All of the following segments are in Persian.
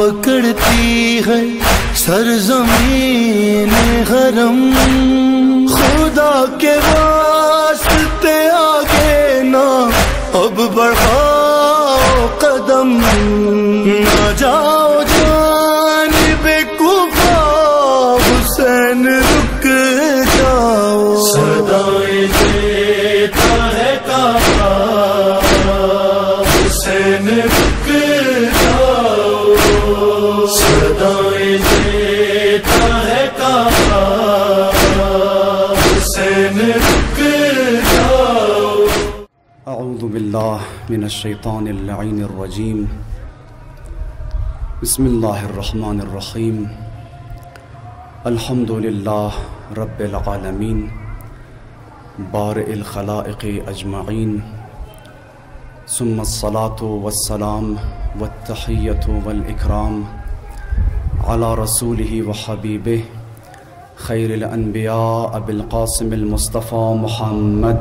पकड़ती है सरज़मीन हरम। खुदा के वास्ते आगे ना अब बढ़ाओ कदम, ना जाओ जानिबे कुफा हुसैन रुक जाओ। सदाएं देता है काबा हुसैन रुक जाओ। सदाएं देता है काबा हुसैन रुक जाओ। अऊज़ु बिल्लाह मिनश शैतानिर लईनिर रजीम। बिस्मिल्लाहिर रहमानिर रहीम। अल्हम्दुलिल्लाह रब्बिल आलमीन बारिइल खलाइक़ि अजमईन। सुम्मस्सलातु वस्सलाम वत्तहिय्यतु वल इकराम अला रसूलिहि व हबीबिहि खैरिल अन्बिया अबिल क़ासिमिल मुस्तफ़ा मुहम्मद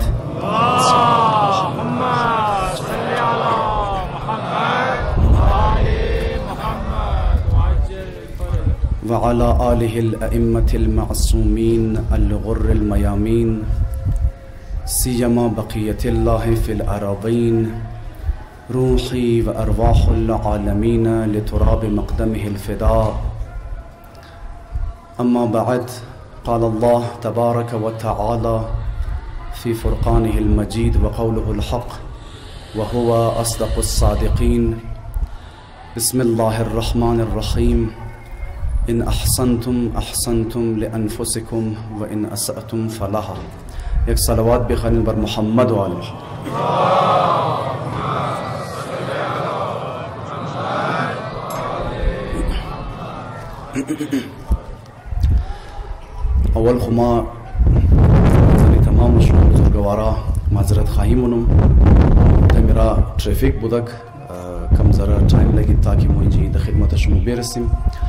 व अला आलिहिल अइम्मतिल मअसूमीन अल गुर्रिल मयामीन सियमा बक़ियतिल्लाहि फिल अराज़ीन रूही व अरवाहुल आलमीन लितुराबि मक़दमिहिल फ़िदा। अम्मा बअद क़ाल अल्लाह तबारक व तआला फ़ी फ़ुरक़ानिहिल मजीद व क़ौलुहुल हक़ व हुवा अस्दक़ुस सादिक़ीन। बिस्मिल्लाहिर रहमानिर रहीम। इन अहसनतुम अहसनतुम लिअन्फुसिकुम व इन असअतुम फलहा। एक सलवात बेख़ानी बर मोहम्मद व आले अव्वल खुमा तमाम बुजुर्गवारा माजरत खाही मुनम मेरा ट्रैफिक बुदक कम ज़रा टाइम लगी ताकि मुझे द खिदमत शुरू बेरसिम।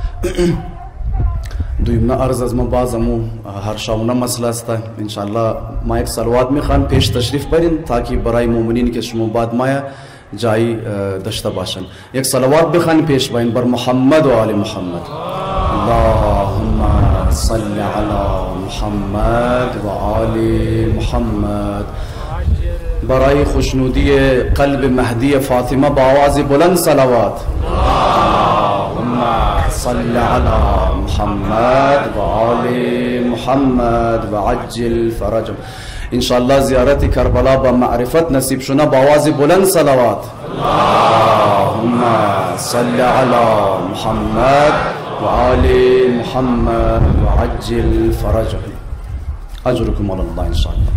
दुइमना अर्ज अज़ बाज़मू हर शाउना मसला था इंशाअल्लाह मा एक सलवात में खान पेश तशरीफ बरिन ताकि बराई मोमिनीन के शुमो बाद माया जाई दश्ता बाशन। एक सलवात भी खान पेश बाइन बर मोहम्मद व आले मोहम्मद। अल्लाहुम्मा सल्लि अला मोहम्मद व आले मोहम्मद। बराई खुशनुदी क़ल्ब महदी फ़ातिमा बावाज़ बुलंद सलावत। अल्लाहुम्मा सल्लि अला मोहम्मद व आले मोहम्मद व अज्जिल फ़रजहुम। इंशाअल्लाह ज़ियारत करबला ब मारिफत नसीब शुना बावाज़ बुलंद सलावत। अल्लाहुम्मा सल्लि अला मोहम्मद व आले मोहम्मद व अज्जिल फ़रजहुम। अजरुकुम अल्लाह इंशाअल्लाह।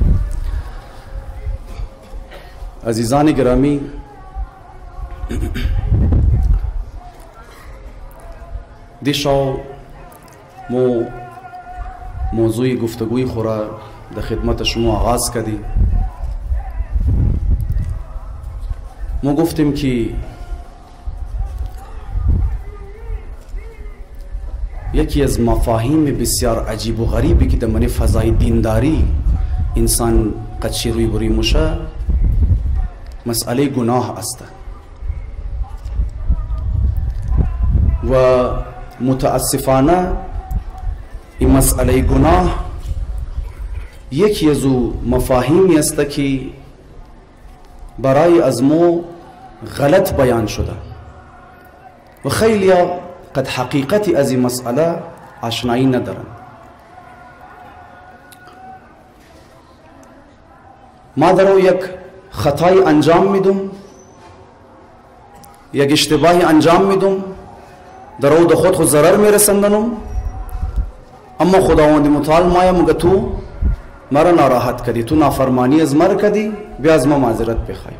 अज़ीज़ान गिरामी, दिशाओ मौज़ूई गुफ्तगुई खुरा द खिदमत शुमो आगाज़ कदी। मो गुफ्तिम की यकी अज़ मफ़ाहीम बस्यार अजीब व गरीब की दमने फ़ज़ाई दीनदारी इंसान कच्ची रुई बुरी मुशा मसअले गुनाह अस्त व मुतअस्सिफाना इ मसअले गुनाह यकी अज़ु मफ़ाहीम यस्त की बराई अज़मो गलत बयान शुदा व खैलिया कद हकीकत अज़ी मसअला आशनाई न दरन। मा दरो यक खताई अंजाम में दुम यक इश्तिबाही अंजाम में दुम दरो द खुद ज़रर में रसंदनुम। अम्मा खुदावंद मुताल माया मुगतू मरा नाराहत कदी तू नाफरमानी अज़ मर कदी ब्याज़मा माजरत पे खाई।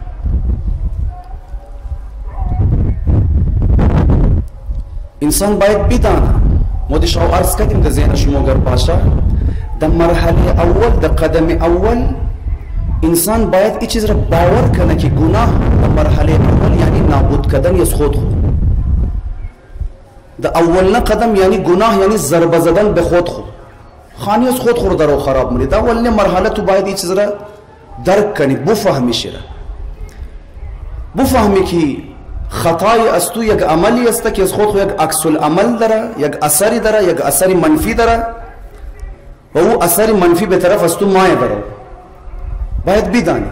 इंसान बायद बिदाना मोदी शाव अर्ज कदिम द ज़ेन शुमोगर पाशा द मरहले अव्वल द कदम अव्वल इंसान बायद इस चीज़ बावर करना कि गुनाह द मरहले अव्वल यानी नाबूद कदम यस खुद हो द अव्वल न कदम यानी गुनाह यानी ज़रबज़दन बेखुद हो खानी उस खुद खुर दरो खराब मुली द अव्वल ने मरहला तो बायद इस चीज़ दर्क करनी बुफहमी शिरा बुफहमी की خطای از تو یک عملی است که از خود یک عکس العمل داره، یک اثری داره، یک اثری منفی داره و او اثری منفی به طرف از تو مایه داره، باید بدانی.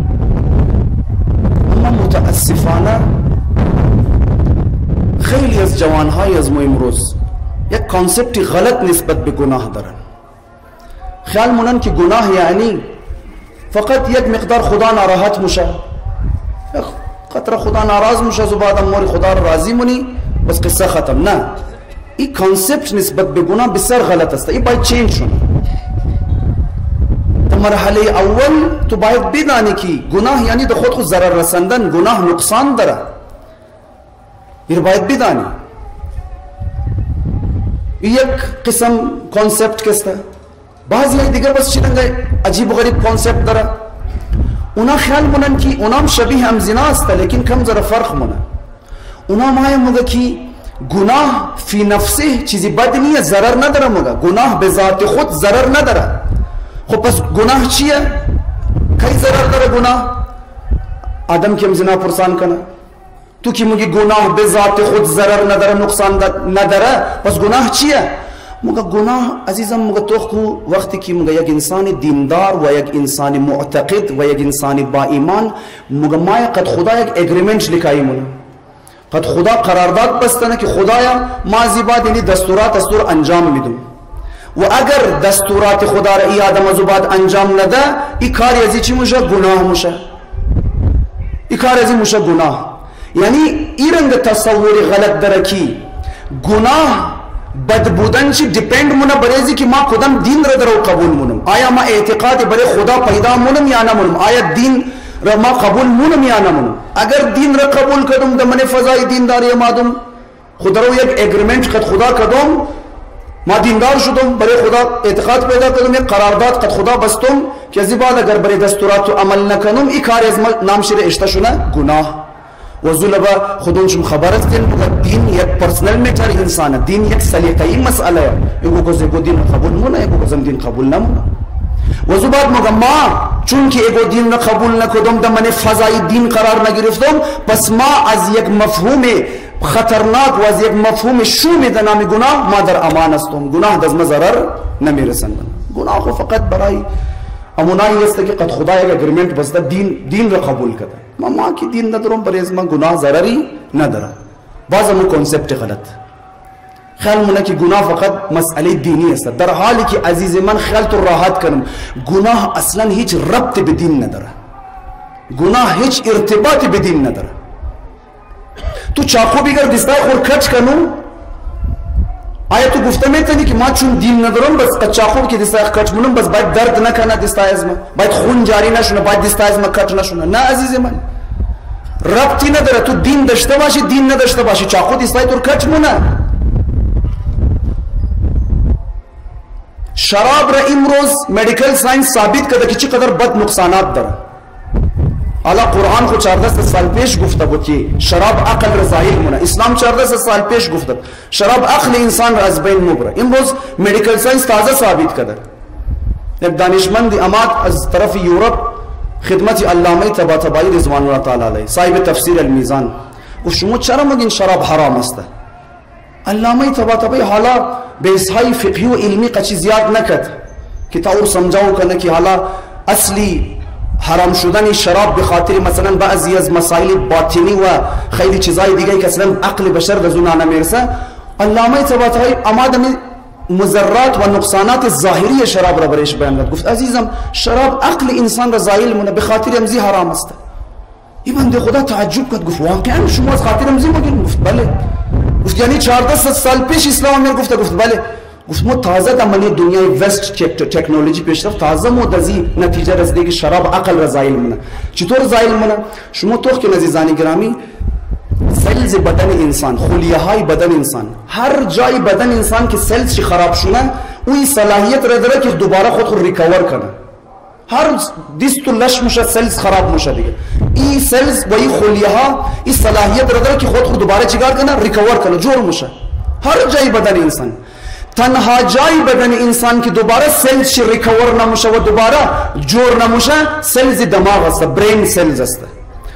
اما متاسفانه خیلی از جوانهای از ما امروز یک کانسپتی غلط نسبت به گناه دارن. خیال مونن که گناه یعنی فقط یک مقدار خدا ناراحت میشه، یک قطره خدا ناراض میشه و بعد امور خدا را راضی مونی بس قصه ختم. نه، این کانسپت نسبت به گناه بسیار غلط است. این باید چینج شونه. در مرحله اول تو باید بدانی که گناه یعنی در خود ضرر رساندن، گناه نقصان داره. این باید بدانی. یک قسم کانسپت کسته. بعضی های دیگر بس چیدنگه عجیب و غریب کانسپت داره. اونا خیال مونن که اونام شبیه هم زنا است، لیکن کم ذره فرق مونه. اونا مایه موگه که گناه فی نفسه چیزی بد نیه، ضرر نداره. موگه گناه به ذات خود ضرر نداره. خب پس گناه چیه؟ کی ضرر داره گناه؟ آدم که هم زنا پرسان کنه، تو که میگی گناه به ذات خود ضرر نداره، نقصان نداره، پس گناه چیه؟ موگه گناه عزیزم موگه تو خو وقتی که موگه یک انسان دیندار و یک انسان معتقد و یک انسان با ایمان موگه مای قد خدا یک اگریمنت لکایی مونه، قد خدا قرارداد بستنه که خدایا ما زیباد یعنی دستور انجام میدم و اگر دستورات خدا را ای آدم ازو بعد انجام نده ای کاری ازی چی موشه؟ گناه موشه. ای کاری ازی موشه گناه. یعنی ای رنگ تصوری غلط داره که گناه بد بودن چی دیپند مونه بریزی که ما کدام دین را درو قبول مونم. آیا ما اعتقاد برای خدا پیدا مونم یا نمونم؟ آیا دین را ما قبول مونم یا نمونم؟ اگر دین را قبول کردم در من فضای دینداری مادم خدا رو یک اگریمنت قد خدا کردم، ما دیندار شدم، برای خدا اعتقاد پیدا کردم، یک قرارداد قد خدا بستم که از بعد اگر برای دستورات عمل نکنم این کار از نام شده اشتشونه گناه. و زولبا خودونشم خبر استین دین یک پرسنل میتر انسانه، دین یک سلیقه‌ای مسئله. یکو کوزه کو دین قبول مونه، یکو کوزم دین قبول نمونه. و زو بعد مگم ما چون که ایگو دین را قبول نکردم در من فضای دین قرار نگرفتم، پس ما از یک مفهوم خطرناک و از یک مفهوم شوم در نام گناه ما در امان هستم. گناه دست ضرر نمیرسند. گناه خو فقط برای امونایی است که قد خدا یک اگریمنت بسته دین را قبول کرده. ما که دین ندارم برای از من گناه ضرری نداره. باز همون کنسپت غلط. خیال مونه که گناه فقط مسئله دینی است، در حالی که عزیز من خیال تو راحت کنم گناه اصلا هیچ ربط به دین نداره. گناه هیچ ارتباطی به دین نداره. تو چاقو بگر دستای خور کچ کنو، آیا تو گفته میتونی که ما چون دین ندارم بس چاقو که دستای کچ مونم بس باید درد نکنه دستای از من، باید خون جاری نشونه، باید دستای از من کچ نشونه؟ نه عزیز من، ربطی نداره. تو دین داشته باشی دین نداشته باشی چاقو دستای تو کچ مونه. شراب را امروز مدیکل ساینس ثابت کرده که چقدر بد نقصانات داره. حالا قرآن خود 14 سال پیش گفته بود که شراب عقل را زایل مونه. اسلام 14 سال پیش گفته شراب عقل انسان را از بین میبره. امروز مدیکل ساینس تازه ثابت کرده. یک دانشمند امات از طرف یورپ خدمت علامه طباطبایی رضوان الله تعالی علیه صاحب تفسیر المیزان گفت شما چرا میگین شراب حرام است؟ علامه طباطبایی حالا بحث‌های فقهی و علمی قچی زیاد نکرد که تا اور سمجھاو کنه که حالا اصلی حرام شدن شراب به خاطر مثلا بعضی از مسائل باطنی و خیلی چیزای دیگه که اصلا عقل بشر دزونا نمیرسه. علامه طباطبایی آمدن مضرات و نقصانات ظاهری شراب را برایش بیان کرد. گفت عزیزم شراب عقل انسان را زایل مونه، به خاطر امزی حرام است. این بنده خدا تعجب کرد، گفت واقعا شما از خاطر امزی میگین؟ گفت بله. گفت یعنی 14 سال پیش اسلام میگه؟ گفت بله. گفت ما تازه در دنیای وست تکنولوژی پیشرفت تازه مدزی نتیجه رسیده که شراب عقل را زایل مونه. چطور زایل مونه؟ شما تو که عزیزان گرامی سلز بدن انسان، خلیه های بدن انسان، هر جای بدن انسان که سلز خراب شونه اوی صلاحیت را داره که دوباره خود ریکاور کنه. هر دیست و لش میشه سلز خراب میشه دیگه. این سلز و این خلیه ها این صلاحیت را داره که خود دوباره چیکار کنه؟ ریکاور کنه، جور میشه. هر جای بدن انسان، تنها جای بدن انسان که دوباره سلز ریکاور نمیشه و دوباره جور نمیشه سلز دماغ است، برین سلز است.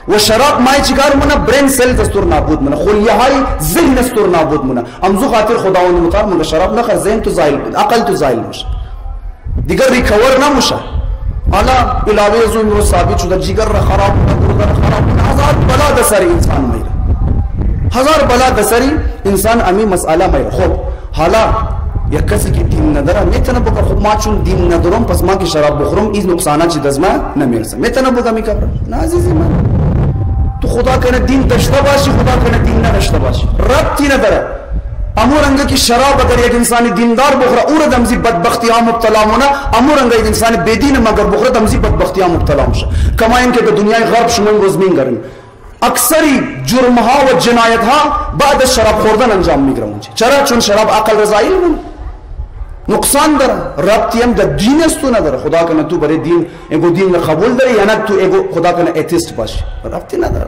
و شراب مای چیکار مونه برین سیل دستور نابود مونه خلیه های ذهن دستور نابود مونه امزو خاطر خداوند متعال مونه شراب نخور ذهن تو زایل بود عقل تو زایل میشه دیگر ریکور نمیشه حالا علاوه از اون رو ثابت شده جگر را خراب کنه هزار بلا دسری انسان میره هزار بلا دسری انسان امی مسئله میره خب حالا یک کسی که دین نداره میتونه بگه خب ما چون دین ندارم پس ما که شراب بخورم این نقصانات چی دست ما نمیرسه میتونه بگه میکبر نه عزیزی من تو خدا کنه دین داشته باشی خدا کنه دین نداشته باشی ربطی نداره امورنگه که شراب اگر یک انسان دیندار بخوره او را دمزی بدبختی ها مبتلا مونه امورنگه یک انسان بدین مگر بخوره دمزی بدبختی ها مبتلا میشه کما اینکه در دنیای غرب شما امروز میگرین اکثری جرم ها و جنایت ها بعد از شراب خوردن انجام میگیرن چرا چون شراب عقل رضایی مونه نقصان داره ربطی هم در دین است تو نداره خدا کنه تو برای دین اگه دین قبول داری یا نه تو اگه خدا کنه ایتیست باشی ربطی نداره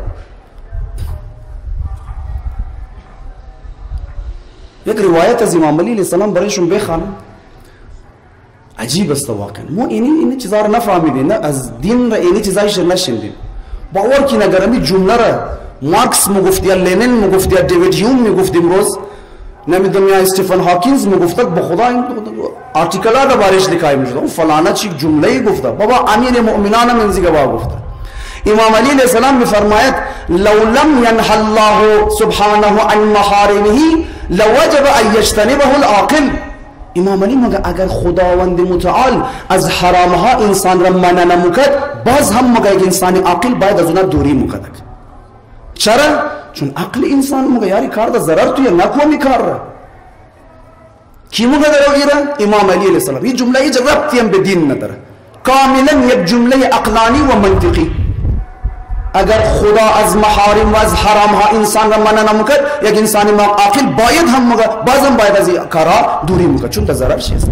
یک روایت از امام علی علیه السلام برایشون بخوانم عجیب است واقعا ما این چیزا رو نفهمیدیم نه از دین را این چیزایش نشنیدیم باور کی نگرمی جمله را مارکس میگفت یا لنین میگفت یا دیوید هیوم میگفت امروز نمیدونم یا استیفن هاکینز میگفت به خدا این آرتیکل‌ها رو بارش لیکای میشد اون فلانه چی جمله گفته بابا امیر مؤمنان من زیگه با گفته امام علی علیه السلام میفرماید لو لم ینه الله سبحانه عن محارمه لوجب ان یجتنبه العاقل امام علی میگه اگر خداوند متعال از حرامها انسان را منع نمیکرد باز هم میگه یک انسان عاقل باید از اونها دوری میکرد چرا چون عقل انسان میگه یاری کار ده ضرر توی نکو میکار کی میگه در امام علی علیه السلام این جمله هیچ ربطی هم به دین نداره کاملا یک جمله عقلانی و منطقی اگر خدا از محارم و از حرام ها انسان را منع نمیکرد یک انسان عاقل باید هم مگه بازم باید از این کارا دوری میکرد چون ضرر شیست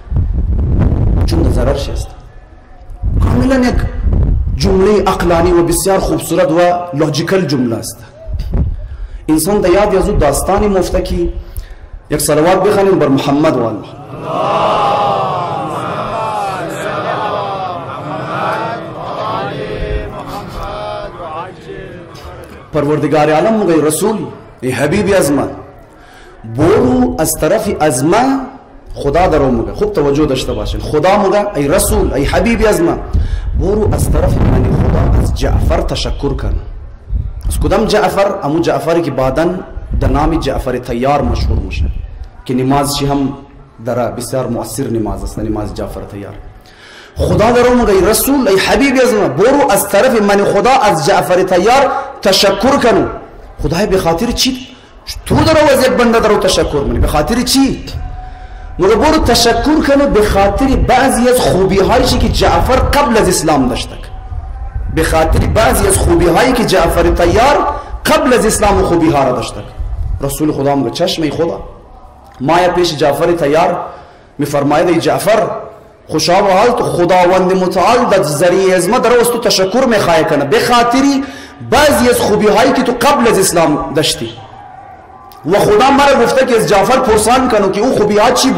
کاملا یک جمله عقلانی و بسیار خوبصورت و لوجیکل جمله است انسان در یاد از داستانی مفته که یک صلوات بخوانیم بر محمد و آل پروردگار عالم مگه رسول ای حبیبی از ما برو از طرف از ما خدا درو مگه خوب توجه داشته باشین خدا مگه ای رسول ای حبیبی از ما برو از طرف من خدا از جعفر تشکر کن از کدام جعفر امو جعفری که بعداً در نام جعفر طیار مشهور میشه که نمازش هم در بسیار مؤثر نماز است نماز جعفر طیار خدا درو مگه رسول ای حبیبی از ما برو از طرف من خدا از جعفر طیار تشکر کنو خدای به خاطر چی تو درو از یک بنده درو تشکر منی به خاطر چی مگه برو تشکر کنو به خاطر بعضی از خوبی هایی که جعفر قبل از اسلام داشت به خاطر بعضی از خوبی هایی که جعفر طیار قبل از اسلام خوبی ها را داشت رسول خدا میگه چشم خدا ما یا پیش جعفر طیار میفرماید ای جعفر خوشا و حال تو خداوند متعال در ذریعه از ما در تو تشکر میخواه کنه به خاطر بعضی از خوبی هایی که تو قبل از اسلام داشتی و خدا مرا گفته که از جعفر پرسان کنو که او خوبی ها چی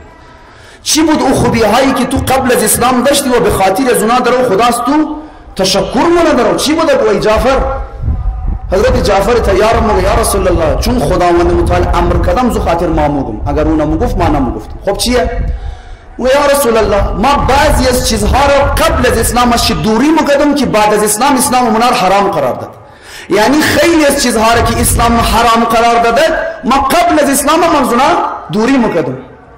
بود او خوبی هایی که تو قبل از اسلام داشتی و به خاطر از اونا درو خداست تو تشکر منه درو چی بود ای جعفر حضرت جعفر طیار میگه یا رسول الله چون خداوند متعال امر کردم زو خاطر ما میگم اگر اون نمیگفت ما نمیگفتم خب چیه و یا رسول الله ما بعضی از چیزها را قبل از اسلام از دوری میکردم که بعد از اسلام منار حرام قرار داد یعنی خیلی از چیزها را که اسلام حرام قرار داده ما قبل از اسلام منزونا دوری میکردم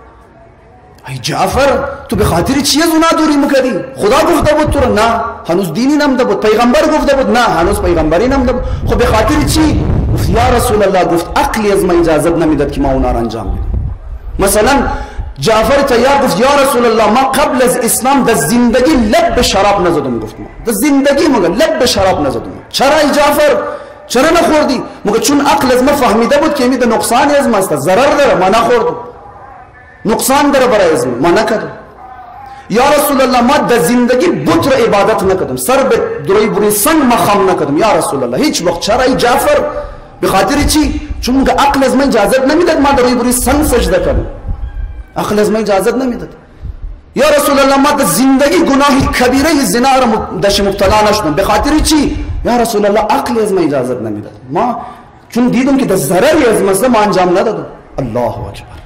ای جعفر تو به خاطر چی از اونا دوری میکردی خدا گفته بود تو نه هنوز دینی نمده بود پیغمبر گفته بود نه هنوز پیغمبری نمده بود خب به خاطر چی گفت یا رسول الله گفت عقلی از ما اجازه نمیداد که ما اونا را انجام بدیم مثلا جعفر طیار گفت یا رسول الله ما قبل از اسلام در زندگی لب به شراب نزدم گفت ما در زندگی مگه لب به شراب نزدم چرا ای جعفر چرا نخوردی مگه چون عقل از ما فهمیده بود که این نقصانی از ما است ضرر داره ما نخوردم نقصان داره برای از ما نکردم یا رسول الله ما در زندگی بت را عبادت نکردم سر به دوری بری سنگ ما خم نکردم یا رسول الله هیچ وقت چرا ای جعفر به خاطر چی چون مگه عقل از ما اجازه نمیداد ما دوری بری سنگ سجده کنم عقل از ما اجازه نمیداد یا رسول الله ما در زندگی گناه کبیره زنا را دش مبتلا نشدم به خاطر چی یا رسول الله عقل از ما اجازت نمیداد، ما چون دیدم که در ضرری از مثلا ما انجام ندادم. الله اکبر.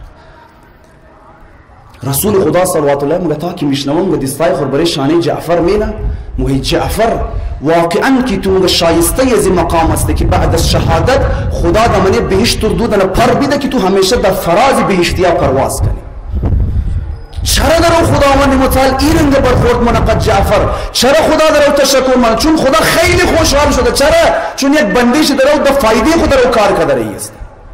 رسول خدا صلوات الله مگه تا که میشنوم و دستای خور برای شانه جعفر مینا مگه جعفر واقعا که تو شایسته از مقام است که بعد از شهادت خدا دمنه بهشت دودن پر بیده که تو همیشه در فراز بهشتیا پرواز کنی. چرا در خداوند متعال ایرنگ برخورد منقد جعفر؟ چرا خدا در تشکر من؟ چون خدا خیلی خوشحال شده. چرا؟ چون یک بندیش در فایده خود در کار کرده است.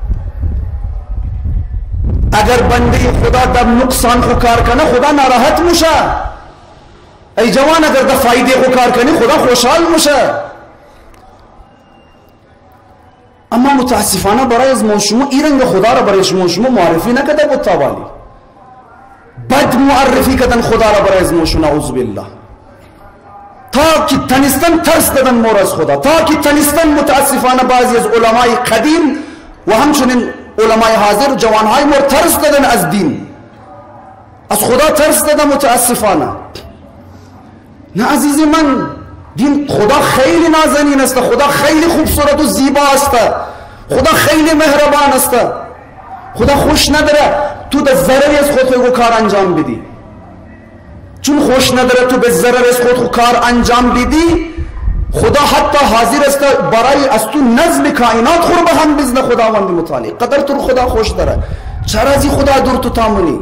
اگر بنده خدا در نقصان خو کار کنه خدا ناراحت میشه. ای جوان اگر در فایده خو کار کنی خدا خوشحال میشه. اما متاسفانه برای از شما ایرنگ خدا را برای شما معرفی نکرده بود تاوالی. بد معرفی کردن خدا را برای از شما نعوذ بالله. تا که تنستن ترس دادن مور از خدا. تا که تنستن متاسفانه بعضی از علمای قدیم و همچنین علمای حاضر جوانهای مور ترس دادن از دین، از خدا ترس دادن متاسفانه. نه عزیزی من، دین خدا خیلی نازنین است، خدا خیلی خوبصورت و زیبا است، خدا خیلی مهربان است. خدا خوش نداره تو در ضرری از خود کار انجام بدی. چون خوش نداره تو به ضرر از خود کار انجام بدی، خدا حتی حاضر است برای از تو نظم کائنات خور به هم بزنه. خداوند متعال قدر تو خدا خوش داره، چرا از خدا دور تو تامونی؟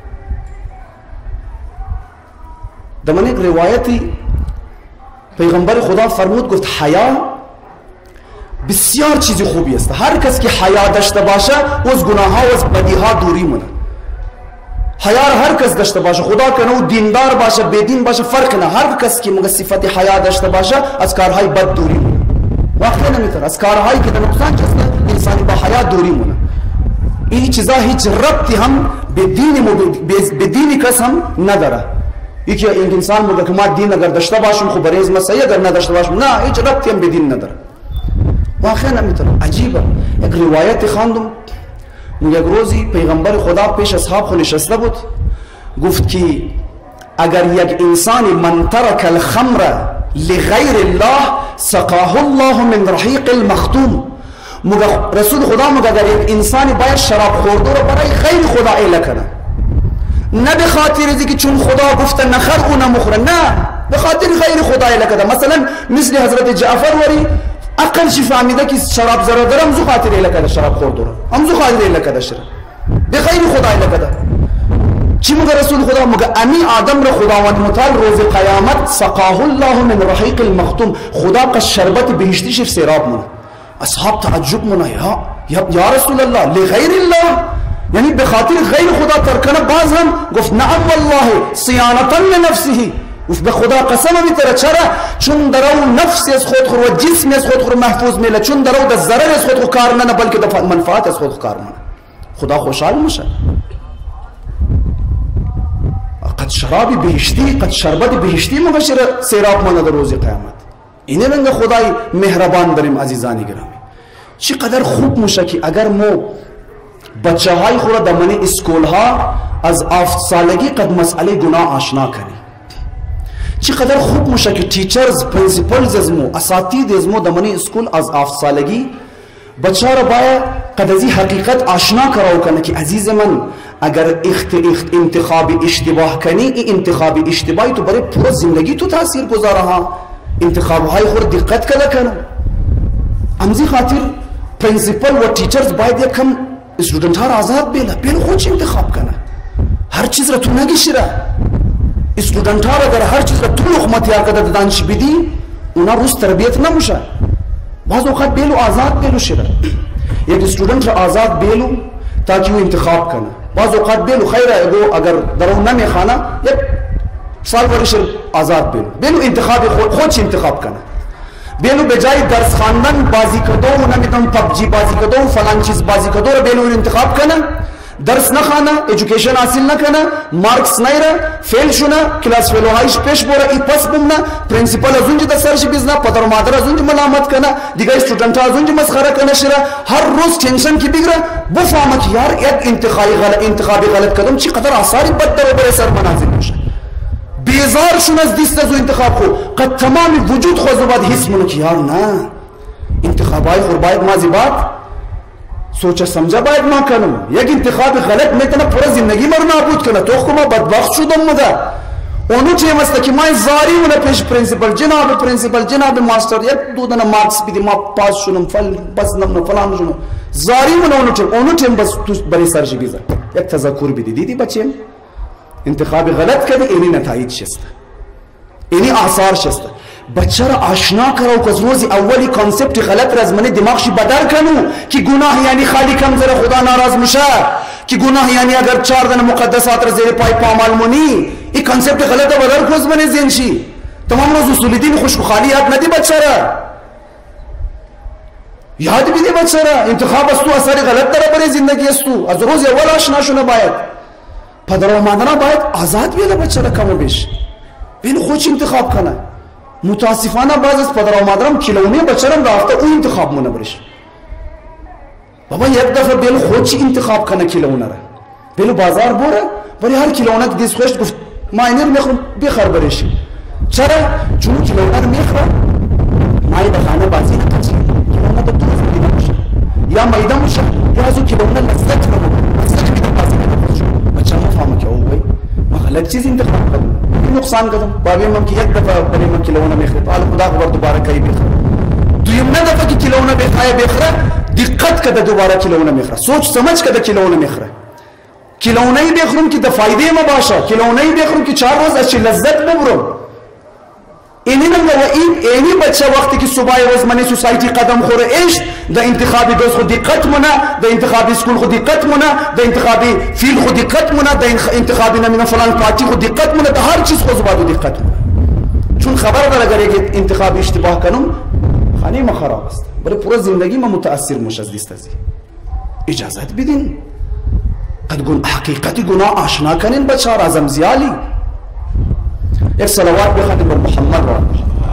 در من یک روایتی پیغمبر خدا فرمود، گفت حیا بسیار چیز خوبی است. هر کس که حیا داشته باشه از گناه ها و از بدی ها دوری مونه. حیا هر کس داشته باشه، خدا کنه او دیندار باشه بدین باشه فرق نه، هر کس که مگه صفت حیا داشته باشه از کارهای بد دوری مونه. واقعا نمیتونه از کارهایی که در نقصان چیست انسانی با حیا دوری مونه. این چیزا هیچ ربطی هم به دین کس هم نداره. یکی این انسان مگه که ما دین اگر داشته باشم خب برای از مسیح اگر نداشته باشم نه، هیچ ربطی هم به دین نداره. واقعا نمیتونه. عجیبه. یک روایت خواندم، یک روزی پیغمبر خدا پیش اصحاب خود نشسته بود، گفت که اگر یک انسانی من ترک الخمر لغیر الله سقاه الله من رحیق المختوم. رسول خدا مگه اگر یک انسانی باید شراب خورده رو برای غیر خدا ایله کنه، نه به خاطر ازی که چون خدا گفته نخر او نمخوره، نه به خاطر غیر خدا ایله کنه. مثلا مثل حضرت جعفر وری عقل شی فهمیده که شراب ضرر داره، همزو خاطر ایله کده شراب خورد داره، همزو خاطر ایله کده شراب به خیر خدا ایله کده. چی مگه رسول خدا مگه امی آدم را خداوند متعال روز قیامت سقاه الله من رحیق المختوم، خدا کا شربت بهشتی شف سیراب مونه. اصحاب تعجب مونه، یا رسول الله لغیر الله، یعنی به خاطر غیر خدا ترکنه. باز هم گفت نعم والله صیانتا لنفسه، به خدا قسم میتره. چرا؟ چون درو نفس از خود خور و جسم از خود خور محفوظ میله، چون درو در ضرر از خود خور کار نه بلکه در منفعت از خود کار منه. خدا خوشحال میشه. قد شرابی بهشتی، قد شربت بهشتی مبشر سیراب منه در روز قیامت. اینه رنگ خدای مهربان داریم عزیزانی گرامی. چقدر خوب میشه که اگر ما بچه های خود در من اسکول ها از 7 سالگی قد مسئله گناه آشنا کنیم. چقدر خوب میشه که تیچرز، پرینسیپلز از مو، اساتید از مو در من اسکول از 7 سالگی بچه را باید قد ازی حقیقت آشنا کراو کنه که عزیز من اگر انتخاب اشتباه کنی، این انتخاب اشتباهی تو برای پورا زندگی تو تاثیر گذاره ها. انتخاب های خود دقت کنه. امزی خاطر پرینسیپل و تیچرز باید یک کم استودنت ها را آزاد بیل خودش انتخاب کنه. هر چیز را تو نگیشیره. استودنت ها را اگر هر چیز را تو لقمه تیار کرده دانش بدی، اونا روز تربیت نمیشه. بعض اوقات بیلو آزاد بیلو شده. یک استودنت را آزاد بیلو تاکه او انتخاب کنه. بعض اوقات بیلو خیره اگر درو نمیخوانه یک سال ورش آزاد بیلو انتخاب خودش انتخاب کنه. بیلو به جای درس خواندن بازی کدو و نمیدونم پبجی بازی کدو و فلان چیز بازی کدو رو بیلو انتخاب کنه. درس نخوانه، ایژوکیشن حاصل نکنه، مارکس نیره، فیل شونه، کلاس فیلوهایش پیش بره، ای پس بمونه، پرینسیپل از اونجا در سرش بزنه، پدر و مادر از اونجا ملامت کنه، دیگه استودنت ها از اونجا مسخره کنه شده. هر روز تنشن کی بگیره، بفهمه که یار یک انتخابی غلط کردم چقدر آثاری بد در بر سر منازل میشه. به بیزار شون از دیست از انتخاب خو قد تمام وجود خو زباد حس منو که یار نه انتخابای خور باید مازی بات سوچ سمجھا باید ما کنم. یک انتخاب غلط میتونه پورا زندگی مرا نابود کنه. تو خو ما بدبخت شدم مده اونو چه مسته که ما زاری مونه پیش پرنسپل جناب ماستر یک دو دونه مارکس بیدی ما پاس شونم بس نم فلان شونم زاری مونه اونو چه بس تو بری سرشی بیزه یک تذکر بیدی دیدی بچه انتخاب غلط کردی اینی نتایج شسته اینی آثار شسته. بچه را آشنا کرو که از روز اولی کانسپت غلط را از من دماغشی بدر کنو که گناه یعنی خالی کم زر خدا ناراض میشه، که گناه یعنی اگر 4 دن مقدسات را زیر پای پامال مونی. این کانسپت غلط را بدر کو از من ذهن شی. تمام روز اصول دین خوش خالی یاد ندی بچه را، یاد بیدی بچه را. انتخاب است تو اثر غلط داره برای زندگی است تو. از روز اول آشنا شونه باید پدر و مادر باید آزاد بیده بچه را کم و بیش بین خودش انتخاب کنه. متاسفانه بعض از پدر و مادرم کلونه بچرم رافته او انتخاب مونه برش. بابا یک دفعه بیل خودش انتخاب کنه کلونه را. بیل بازار بوره برای هر کلونه که دیز خوشت گفت ما اینر میخورم بخر برش. چرا؟ چون کلونه رو میخوره مای بخانه بازی نکچی کلونه به دوز میده باشه یا میده باشه یا از او کلونه لذت رو میده بازی نکچی. بچه ما فهمه که او ما غلط چیز انتخاب کنم نقصان کردم. بابی من که یک دفعه برای من کلونه میخرد حالا خدا خبر دوباره کی بخره. دویم نه دفعه که کلونه بخره دقت کده دوباره کلونه میخره، سوچ سمجھ کده کلونه میخره. کلونه ای بخرم که د فایده ما باشه، کلونه ای بخرم که 4 روز از لذت ببرم. اینی نم و اینی بچه وقتی که صبح روز منی سوسایتی قدم خوره ایش د انتخابی دوست خود دقت مونه، د انتخابی اسکول خود دقت مونه، د انتخابی فیل خود دقت مونه، د انتخابی نمیدونم فلان پارتی خود دقت مونه، د هر چیز خود زبادو دقت مونه. چون خبر داره اگر یک انتخابی اشتباه کنم خانه ما خراب است، برای پورا زندگی ما متاثر میشه از دیست ازی. اجازت بدین قد حقیقت گناه آشنا کنین بچه را ازم زیالی. یک صلوات بخوانیم بر محمد و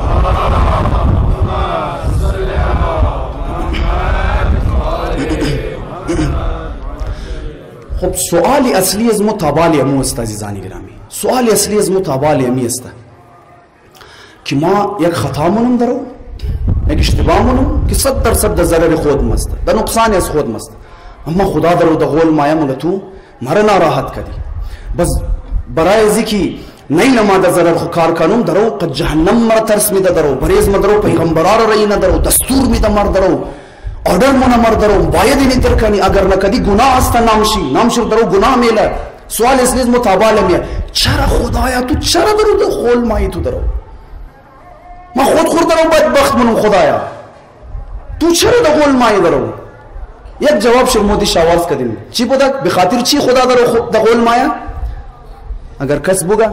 خب سؤال اصلی از متابعه مو است عزیزانی گرامی. سؤال اصلی از متابعه می است که ما یک خطا مونم درو یک اشتباه مونم که 100% در ضرر خود مست در نقصان از خود مست، اما خدا درو د غول مایا مولتو مرا ناراحت کردی بس برای ذکی نیل ما در ضرر کار کنم درو قد جهنم مرا ترس میده درو بریز مدرو پیغمبرار رای ندرو دستور میده مر درو آردر مونه مر درو باید اینی ترکنی اگر نکدی گناه است نامشی درو گناه میله. سوال اسلیز متابعه میه چرا خدایا تو چرا درو در خول مایی تو درو ما خود خور درو بدبخت منم خدایا تو چرا در خول مایی درو. یک جواب شرمودی شواز کردیم چی بوده بخاطر چی خدا درو در خول مایا اگر کس بوگا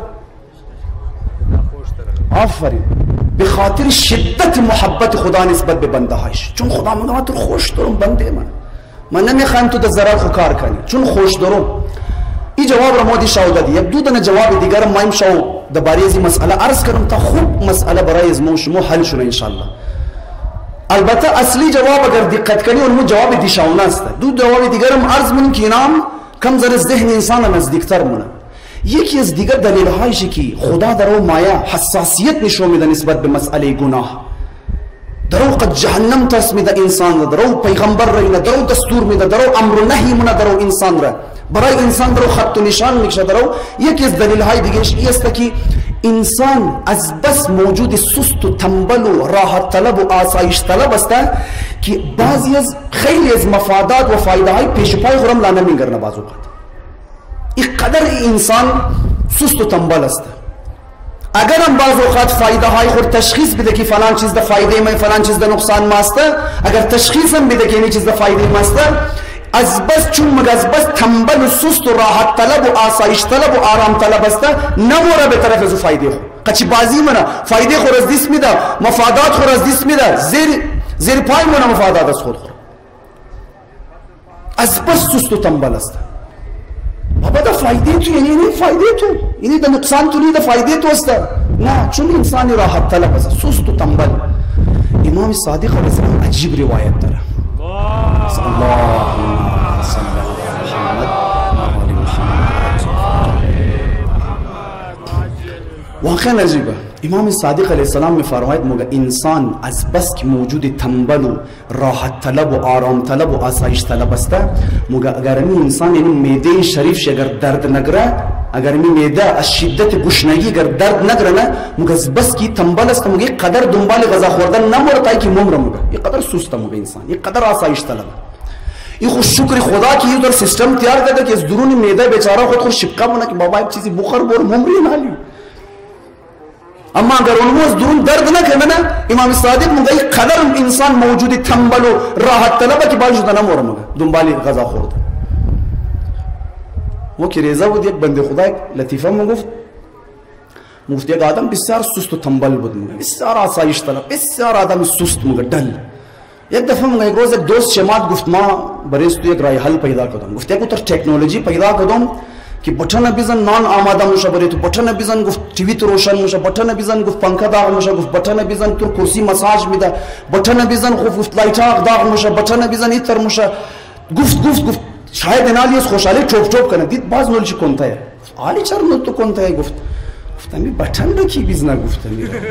آفرین بخاطر شدت محبت خدا نسبت به بنده هایش. چون خدا من تو خوش دارم بنده من نمیخوام تو در ضرر خو کار کنی چون خوش دارم. این جواب را مودی شاو دادی. یک دو دونه جواب دیگر مایم شاو درباره از مسئله عرض کردم تا خوب مسئله برای از ما شما حل شونه ان شاء الله. البته اصلی جواب اگر دقت کنی اون جواب دیشاونه است. دو جواب دیگر هم عرض منم که اینام کم زر ذهن انسان نزدیکتر مونه. یکی از دیگر دلیل هایش که خدا درو مایا حساسیت نشون میده نسبت به مسئله گناه. درو قد جهنم ترس میده انسان را، درو پیغمبر را اینه درو دستور میده، درو امر و نهی مونه درو انسان را برای انسان درو خط و نشان میکشه. درو یکی از دلیل های دیگهش این است که انسان از بس موجود سست و تنبل و راحت طلب و آسایش طلب است که بعضی از خیلی از مفادات و فایده های پیش پای خورم لا نمیگرنه. بعض اوقات اینقدر انسان سست و تنبل است. اگر هم بعض اوقات فایده های خود تشخیص بده که فلان چیز ده فایده ما فلان چیز ده نقصان ما است، اگر تشخیص هم بده که این چیز ده فایده ما است، از بس چون مگه از بس تنبل و سست و راحت طلب و آسایش طلب و آرام طلب است نموره به طرف از فایده خود. قچی بازی منه فایده خود از دست میده، مفادات خود از دست میده، زیر پای منه مفادات از خود از بس سست و تنبل است. بابا دا فایده تو یعنی این فایده تو یعنی دا نقصان تو دا فایده تو است. نه چون انسانی راحت طلب است سست و تنبل. امام صادق علیه السلام عجیب روایت داره. اللهم صل علی محمد و آل محمد واقعا عجیبه. امام صادق علیه السلام میفرماید مگه انسان از بس که موجود تنبل و راحت طلب و آرام طلب و آسایش طلب است، مگه اگر این انسان یعنی معده شریف اگر درد نگره، اگر این معده از شدت گشنگی اگر درد نگره نه، مگه از بس که تنبل است، مگه قدر دنبال غذا خوردن نموره تا که ممره، مگه این قدر سست مگه انسان، این قدر آسایش طلب. این خود شکر خدا که یه دور سیستم تیار کرده که از درون معده بیچاره خود شبقه مونه که بابا یک چیزی بخور بور ممری نالی. اما اگر اونمو از درون درد نکنه نه، امام صادق میگه این قدر انسان موجود تنبل و راحت طلبه که باید جدا نموره مگه دنبال غذا خورده. ما که ریزه بود یک بنده خدا لطیفه میگفت یک آدم بسیار سست و تنبل بود مگه، بسیار آسایش طلب، بسیار آدم سست مگه دل. یک دفعه مگه یک روز یک دوست شماد گفت ما برای تو یک راه حل پیدا کردم. گفت یک تر تکنولوژی پیدا کردم که بٹن بزن نان آماده میشه برای تو، بٹن بزن گفت تی وی تو روشن میشه، بٹن بزن گفت پنکه داغ میشه، گفت بٹن بزن تو کرسی مساج میده، بٹن بزن گفت لایت داغ میشه، بٹن بزن ایتر میشه. گفت شاید اینالی خوشحالی چوب کنه. دید باز نولچی کنته آلی چرا نول تو کنته؟ گفتم بٹن رو کی بزنه؟ گفتم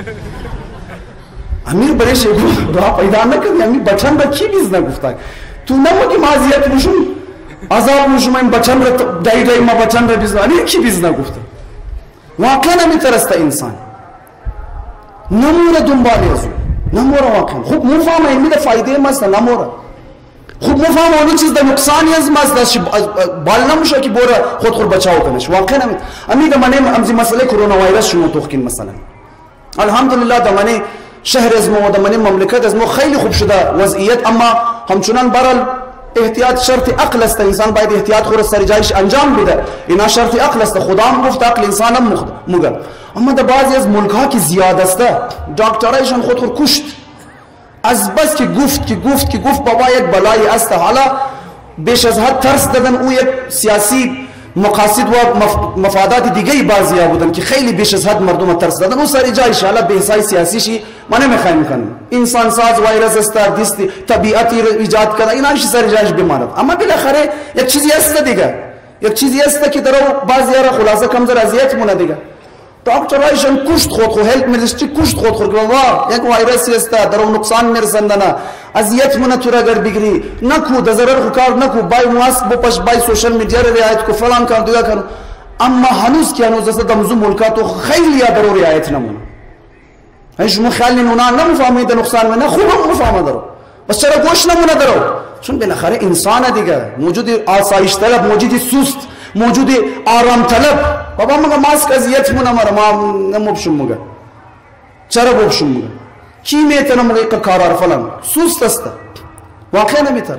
امیر برایش راه پیدا نکردی، امیر بٹن رو کی بزنه؟ گفتم تو نمودی معذیت میشون عذاب میشم این بچن را دای ما بچن را بزنم این کی بزنه؟ گفته واقعا میترسته انسان نموره دنبال ازو، نموره واقعا خوب مفهمه این میده فایده ماست، نموره خوب مفهمه اونی چیز در نقصانی از ماست بال نموشه که بوره خود بچاو کنش. واقعا امید منه امزی مسئله کرونا ویروس شما توخکین مثلا الحمدلله دمانه شهر از ما و دمانه مملکت از ما خیلی خوب شده وضعیت، اما همچنان برال احتیاط شرط عقل است. انسان باید احتیاط خود سر جایش انجام بده، اینا شرط عقل است. خدا هم گفت عقل انسان هم مگر. اما در بعضی از ملک ها که زیاد است دکترایشان خود کشت از بس که گفت بابا یک بلایی است. حالا بیش از حد ترس دادن، او یک سیاسی مقاصد و مفادات دیگه بعضی ها بودن که خیلی بیش از حد مردم ترس دادن، او سر جایش حالا به حسای سیاسیشی من نمیخوایم انسان ساز ویروس است، دست طبیعتی رو ایجاد کرده، اینا سر جایش بماند. اما بالاخره یک چیزی است دیگه، یک چیزی است که درو بعضی ها خلاصه کمزور اذیت مونه دیگه. دکترایشان کشت خود هلت مینیستری کشت خود بابا یک ویروسی است درو نقصان میرسندنه اذیت مونه تو را اگر بگیری نکو د ضرر خو کار نکو بای مواس بپش بای سوشل میدیا رو رعایت کو فلان کار دیگه کن. اما هنوز است دمزو ملکاتو خیلی درو رعایت نمونه. هیچ شما خیلی اونا نمیفهمید نقصان منه خوب مفهمه درو، بس چرا گوش نمونه درو؟ چون بالاخره انسان دیگه موجود آسایش طلب، موجود سست، موجود آرام طلب. بابا مگه ماسک اذیت مونه ما نموبشم مگه چرا بوبشم مگه کی میتونه مگه کارار فلان سست است واقعا نمیتونه.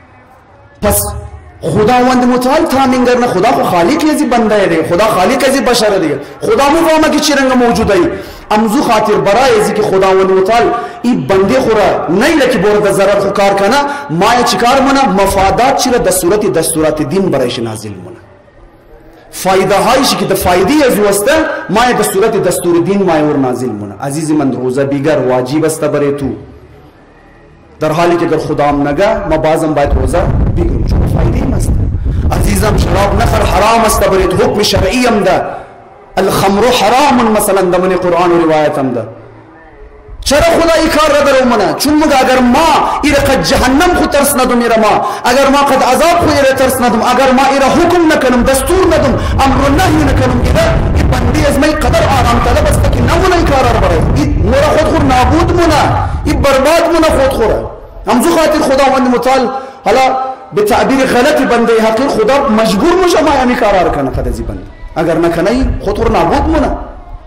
پس خداوند متعال تامین نه، خدا خو خالق ازی بنده دیگه، خدا خالق ازی بشر دیگه، خدا میفهمه که چی رنگ موجوده ای. امزو خاطر برای ازی که خداوند متعال این بنده خورا نیله که بورد ضرر خو کار کنه، ما چیکار مونه مفادات چیره در صورت دستورات دین برایش نازل مونه، فایده هایشی که در فایده از واسطه ما در صورت دستور دین ما ور نازل مونه. عزیز من روزه بیگر واجب است برای تو، در حالی که اگر خدا هم نگه ما بازم باید روزه بگیریم چون فایده ماست. عزیزم شراب نخر حرام است برای تو، حکم شرعی هم ده. الخمر حرام مثلا در من قرآن و روایت هم ده. چرا خدا این کار را در منه؟ چون مگه اگر ما ایره قد جهنم خود ترس ندم ایره ما، اگر ما قد عذاب خود ایره ترس ندم، اگر ما ایره حکم نکنم دستور ندم امر نهی نکنم ایره این بندی از من قدر آرام طلب است که نمونه این کار را برای این مورا خود نابود مونه، این برباد مونه خود خوره. همزو خاطر خداوند متعال حالا به تعبیر غلطی بنده حقیر خدا مجبور میشه ما همین کار را کنه قد ازی بنده، اگر نکنه خود خور نابود مونه.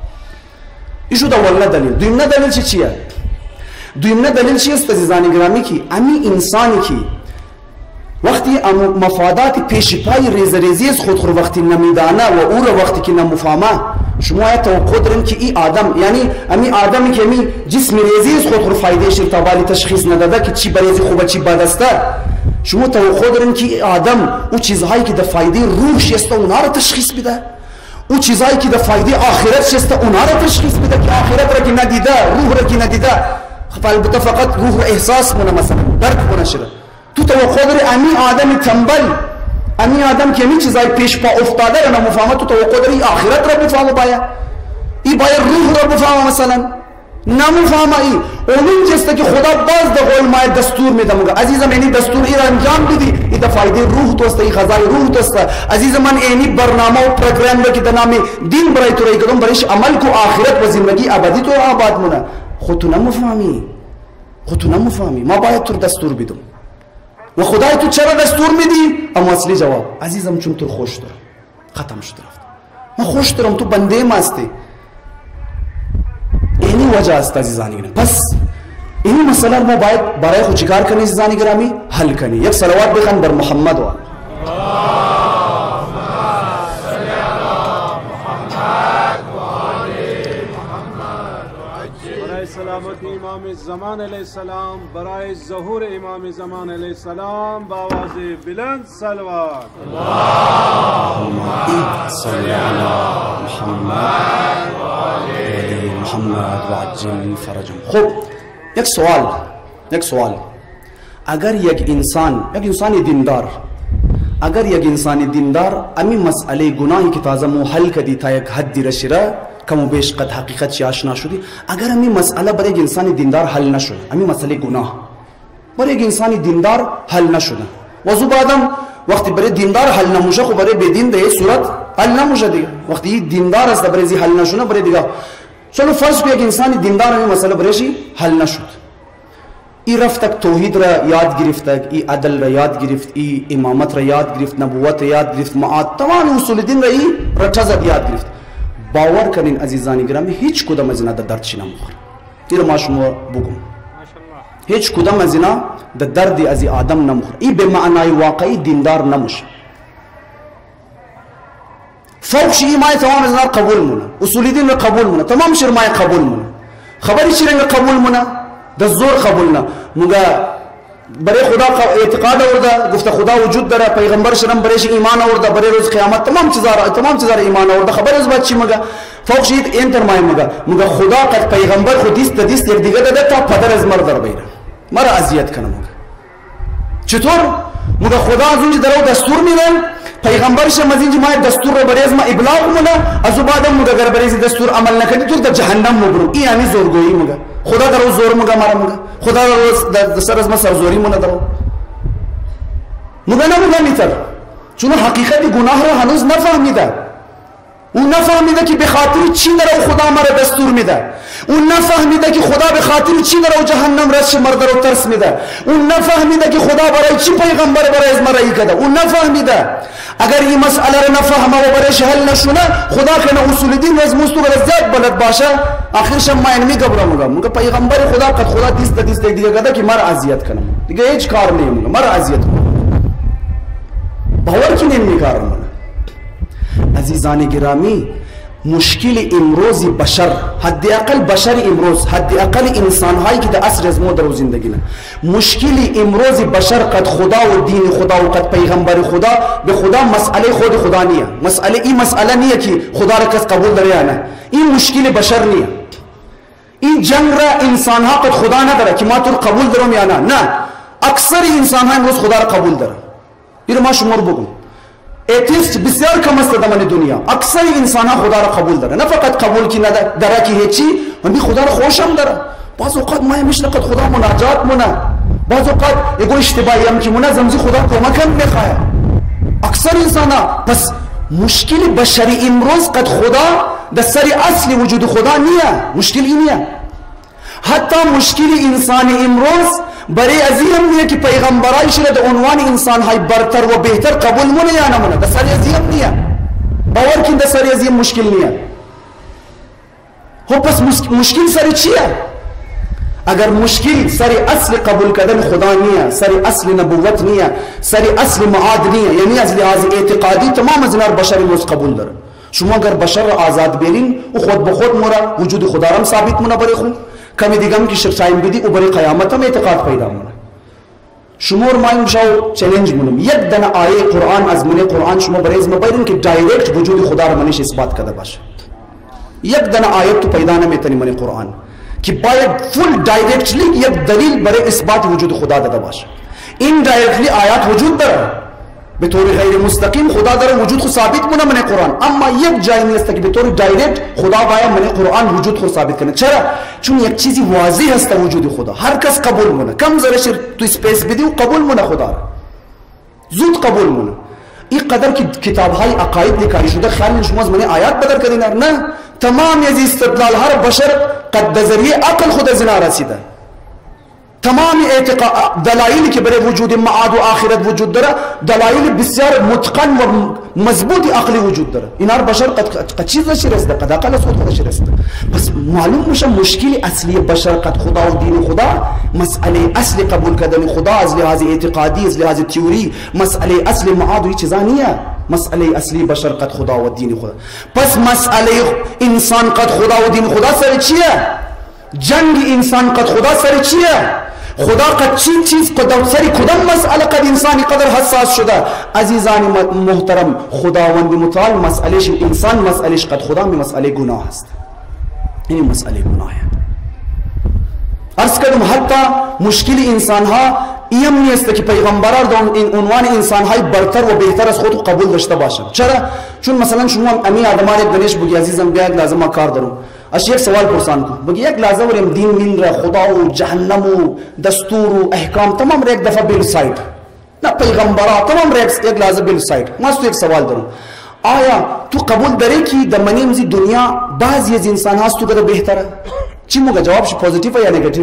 ایشو دوله دلیل. دویمنه دلیل چیه؟ دویمنه دلیل چی است عزیزان گرامی که امی انسانی که وقتی مفادات پیش پای ریزریزی از خود خور وقتی نمیدانه و او را وقتی که نمفهمه، شما توقع دارین که این آدم یعنی امی آدمی که امی جسم ریزی از خود خور فایده شرطابالی تشخیص نداده که چی بریزی خوبه چی بد است، شما توقع دارین که این آدم او چیزهایی که در فایده روحش است اونها را تشخیص بده، او چیزایی که در فایده آخرت است اونها را تشخیص بده که آخرت را که ندیده، روح را که ندیده، البته فقط روح را احساس کنه مثلا درک کنه شده. تو توقع داری امی آدم تنبل، امی آدم که امی چیزای پیش پا افتاده را نمفهمه، تو توقع داری آخرت را بفهمه باید؟ این باید روح را بفهمه مثلا نمیفهمه. ای اون چیزی که خدا باز در قول ما دستور میده مگه عزیزم اینی دستور ای را انجام بدی، این در فایده روح تو است، این غذای روح تو است. عزیزم من اینی برنامه و پروگرام را که در نام دین برای تو رای کدام برایش عمل کو آخرت و زندگی ابدی تو آباد مونه. خود تو نمیفهمی، خود تو نمیفهمی. ما باید تو دستور بدم و خدای تو چرا دستور میدی؟ اما اصلی جواب عزیزم چون تو خوش دارم. ختم شد رفت. من خوش دارم، تو بنده ما هستی. اینی وجه است عزیزانی گرامی. پس این مسئله ما باید برای خود چیکار کنی عزیزانی گرامی؟ حل کنی. یک صلوات بخوان بر محمد و سلامتی امام زمان علیہ السلام، برای ظهور امام زمان علیہ السلام بآواز بلند صلوات. اللهم صل علی محمد و آل محمد و عجل فرجهم. خب یک سوال اگر یک انسان دیندار، اگر یک انسان دیندار امی مسئله گناهی که تازه مو حل کردی تا یک حدی رسیده کم و بیش قد حقیقت چی آشنا شدی، اگر امی مسئله برای یک انسان دیندار حل نشده، امی مسئله گناه برای یک انسان دیندار حل نشده، وضو بعدم وقتی برای دیندار حل نموشه خب برای بدین به صورت حل نموشه دیگه. وقتی دیندار است برای زی حل نشونه برای دیگه. چلو فرض کو یک انسان دیندار امی مسئله برایش حل نشد، ای رفتک توحید را یاد گرفتک، ای عدل را یاد گرفت، ای امامت را یاد گرفت، نبوت یاد گرفت، معاد تمام اصول دین را ای رتزد یاد گرفت. باور کنین عزیزانی گرامی هیچ کدام از اینا در درد چی نمیخوره. این ما شما بگم هیچ کدام از اینا در دردی از آدم نمیخوره. این به معنای واقعی دیندار نمیشه. فوقش ای مای تمام از اینا قبول مونه، اصول دین را قبول مونه، تمام شرمای قبول مونه، خبری چی رنگ قبول مونه در زور قبول نه. مگه برای خدا اعتقاد آورده، گفته خدا وجود داره، پیغمبر شرم برایش ایمان آورده، برای روز قیامت تمام چیزا ایمان آورده. خبر از بعد چی مگه فوق شید انتر مای مگه خدا قد پیغمبر خودیست یک دیگه داده تا پدر از مرد در بیره مرا اذیت کنه. مگه چطور؟ مگه خدا از اونجا درو دستور میده، پیغمبرش از اینجا ما دستور رو برای از ما ابلاغ مونه، از بعدم مگه اگر برای دستور عمل نکنی تو در جهنم مبرم. این یعنی زورگویی. مگه خدا درو زور مگه مرا مگه خدا در سر از ما سرزوری مونه درو مگه نمگه میتر، چون حقیقت گناه رو هنوز نفهمیده. اون نفهمیده که به خاطر چی درو خدا مرا دستور میده، اون نفهمیده که خدا به خاطر چی درو جهنم رش مرد رو ترس میده، اون نفهمیده که خدا برای چی پیغمبر برای از مرا کده، اون نفهمیده. اگر این مسئله رو نفهمه و برایش حل نشونه، خدا کنه اصول دین از مستو بر زیاد بلد باشه، آخرش ما اینمی گبرم مگه پیغمبر خدا قد خدا دیست دیگه کده که مرا اذیت کنه، دیگه هیچ کار نمیکنه، مرا اذیت کنه. باور کی نمیکنه. عزیزان گرامی مشکل امروز بشر، حداقل بشر امروز، حداقل انسان هایی که در عصر از ما در زندگی نه، مشکل امروز بشر قد خدا و دین خدا و قد پیغمبر خدا به خدا مسئله خود خدا نیه. این مسئله نیه که خدا را کس قبول داره یا نه، این مشکل بشر نیه. این جنگ را انسان ها قد خدا نداره که ما تو قبول دارم یا نه اکثر انسان ها امروز خدا را قبول داره. این ما شما رو بگم ایتیست بسیار کم است در دنیا، اکثر انسان ها خدا را قبول داره، نه فقط قبول کی نداره که هیچی، من خدا را خوشم داره. بعض اوقات ما میشه قد خدا مناجات مونه، بعض اوقات یگو اشتباهی هم که مونه زمزی خدا کمکم میخواه اکثر انسان ها. پس مشکل بشری امروز قد خدا در سر اصل وجود خدا نیه، مشکل اینیه. حتی مشکل انسان امروز برای ازیم نیه که پیغمبرایش را در عنوان انسان های برتر و بهتر قبول مونه یا نمونه، در سر ازیم نیه. باور کن در سر ازیم مشکل نیه. خب پس مشکل سر چیه؟ اگر مشکل سر اصل قبول کردن خدا نیه، سر اصل نبوت نیه، سر اصل معاد نیه، یعنی از لحاظ اعتقادی تمام از اینار بشر امروز قبول داره. شما اگر بشر را آزاد برین و خود به خود مورا وجود خدا را ثابت مونه برای خود، کمی دیگه هم که شرطایم بدی و برای قیامت هم اعتقاد پیدا مونه. شما رو مایم شاو چلنج مونم یک دنه آیه قرآن از من قرآن شما برای از مبایدین که دایرکت وجود خدا را منش اثبات کرده باشه. یک دنه آیت تو پیدا نمیتونی من قرآن که باید فول دایرکتلی یک دلیل برای اثبات وجود خدا داده باشه. این دایرکتلی آیات وجود داره، به طور غیر مستقیم خدا در وجود خود ثابت کنه من قرآن، اما یک جایی نیست که به طور دایرکت خدا باید من قرآن وجود خود ثابت کنه. چرا؟ چون یک چیزی واضح هست وجود خدا، هر کس قبول مونه، کم ذره تو اسپیس بدی و قبول مونه، خدا زود قبول مونه. این قدر که کتاب های عقاید نکاری شده خیال شما از من آیات بدر کردین؟ نه، تمام از استدلال هر بشر قد به ذریعه عقل خود از اینا رسیده. تمام دلایلی که برای وجود معاد و آخرت وجود داره دلایل بسیار متقن و مضبوط عقلی وجود داره. اینا بشر قد چیز رسیده، قد عقل خودش رسیده. پس معلوم میشه مشکل اصلی بشر قد خدا و دین خدا، مسئله اصلی قبول کردن خدا از لحاظ اعتقادی، از لحاظ تئوری، مسئله اصلی معاد و چیزا نیه. مسئله اصلی بشر قد خدا و دین خدا. پس مسئله انسان قد خدا و دین خدا سر چیه؟ جنگ انسان قد خدا سر چیه؟ خدا قد چیز قد سری کدام مسئله قد انسانی قدر حساس شده؟ عزیزان محترم، خداوند متعال مسئلهش انسان، مسئلهش قد خدا می مسئله گناه است. این مسئله گناه است. عرض کردم حتی مشکل انسان ها این نیست که پیغمبران در عنوان انسان های برتر و بهتر از خود قبول داشته باشند. چرا؟ چون مثلا شما امی آدمان یک دنیش بگی عزیزم بیا لازم کار دارم، اش یک سوال پرسان کو بگی یک لازم ورم دین مین را خدا و جهنم و دستور و احکام تمام را یک دفعه بیل سایت، نه پیغمبران تمام را یک لازم بیل سایت. ما یک سوال دارم، آیا تو قبول داری که در منیمزی دنیا بعضی از انسان هاست تو کده بهتره؟ چی موقع جوابش پوزیتیو یا نگاتیو؟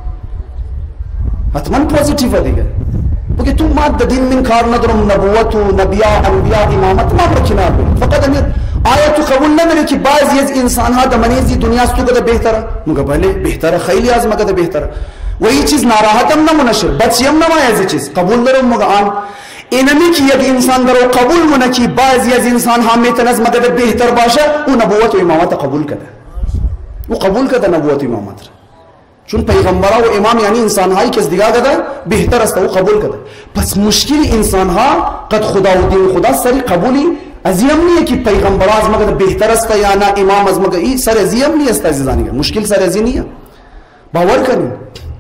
حتما پوزیتیو دیگه. بگی تو ما د دین من کار ندارم، نبوت و نبیا انبیا امامت ما رو کنار بگی، فقط آیا تو قبول نداری که بعضی از انسان ها در منیزی دنیا است تو کده بهتره؟ موقع بله بهتره، خیلی از ما کده بهتره و این چیز ناراحتم نمونشه، بچیم نمایه چیز قبول دارم. موقع آن اینمی که یک انسان در قبول مونه که بعضی از انسان ها میتونه از مقدر بهتر باشه، او نبوت و امامت قبول کرده، او قبول کرده نبوت و امامت را، چون پیغمبرها و امام یعنی انسان هایی که از دیگه کرده بهتر است، او قبول کرده. پس مشکل انسان ها قد خدا و دین خدا سری قبولی از این نیه که پیغمبرها از مقدر بهتر است یا نه امام از مقدر ای سر از این نیست عزیزانی، مشکل سر از این نیه. باور کنیم.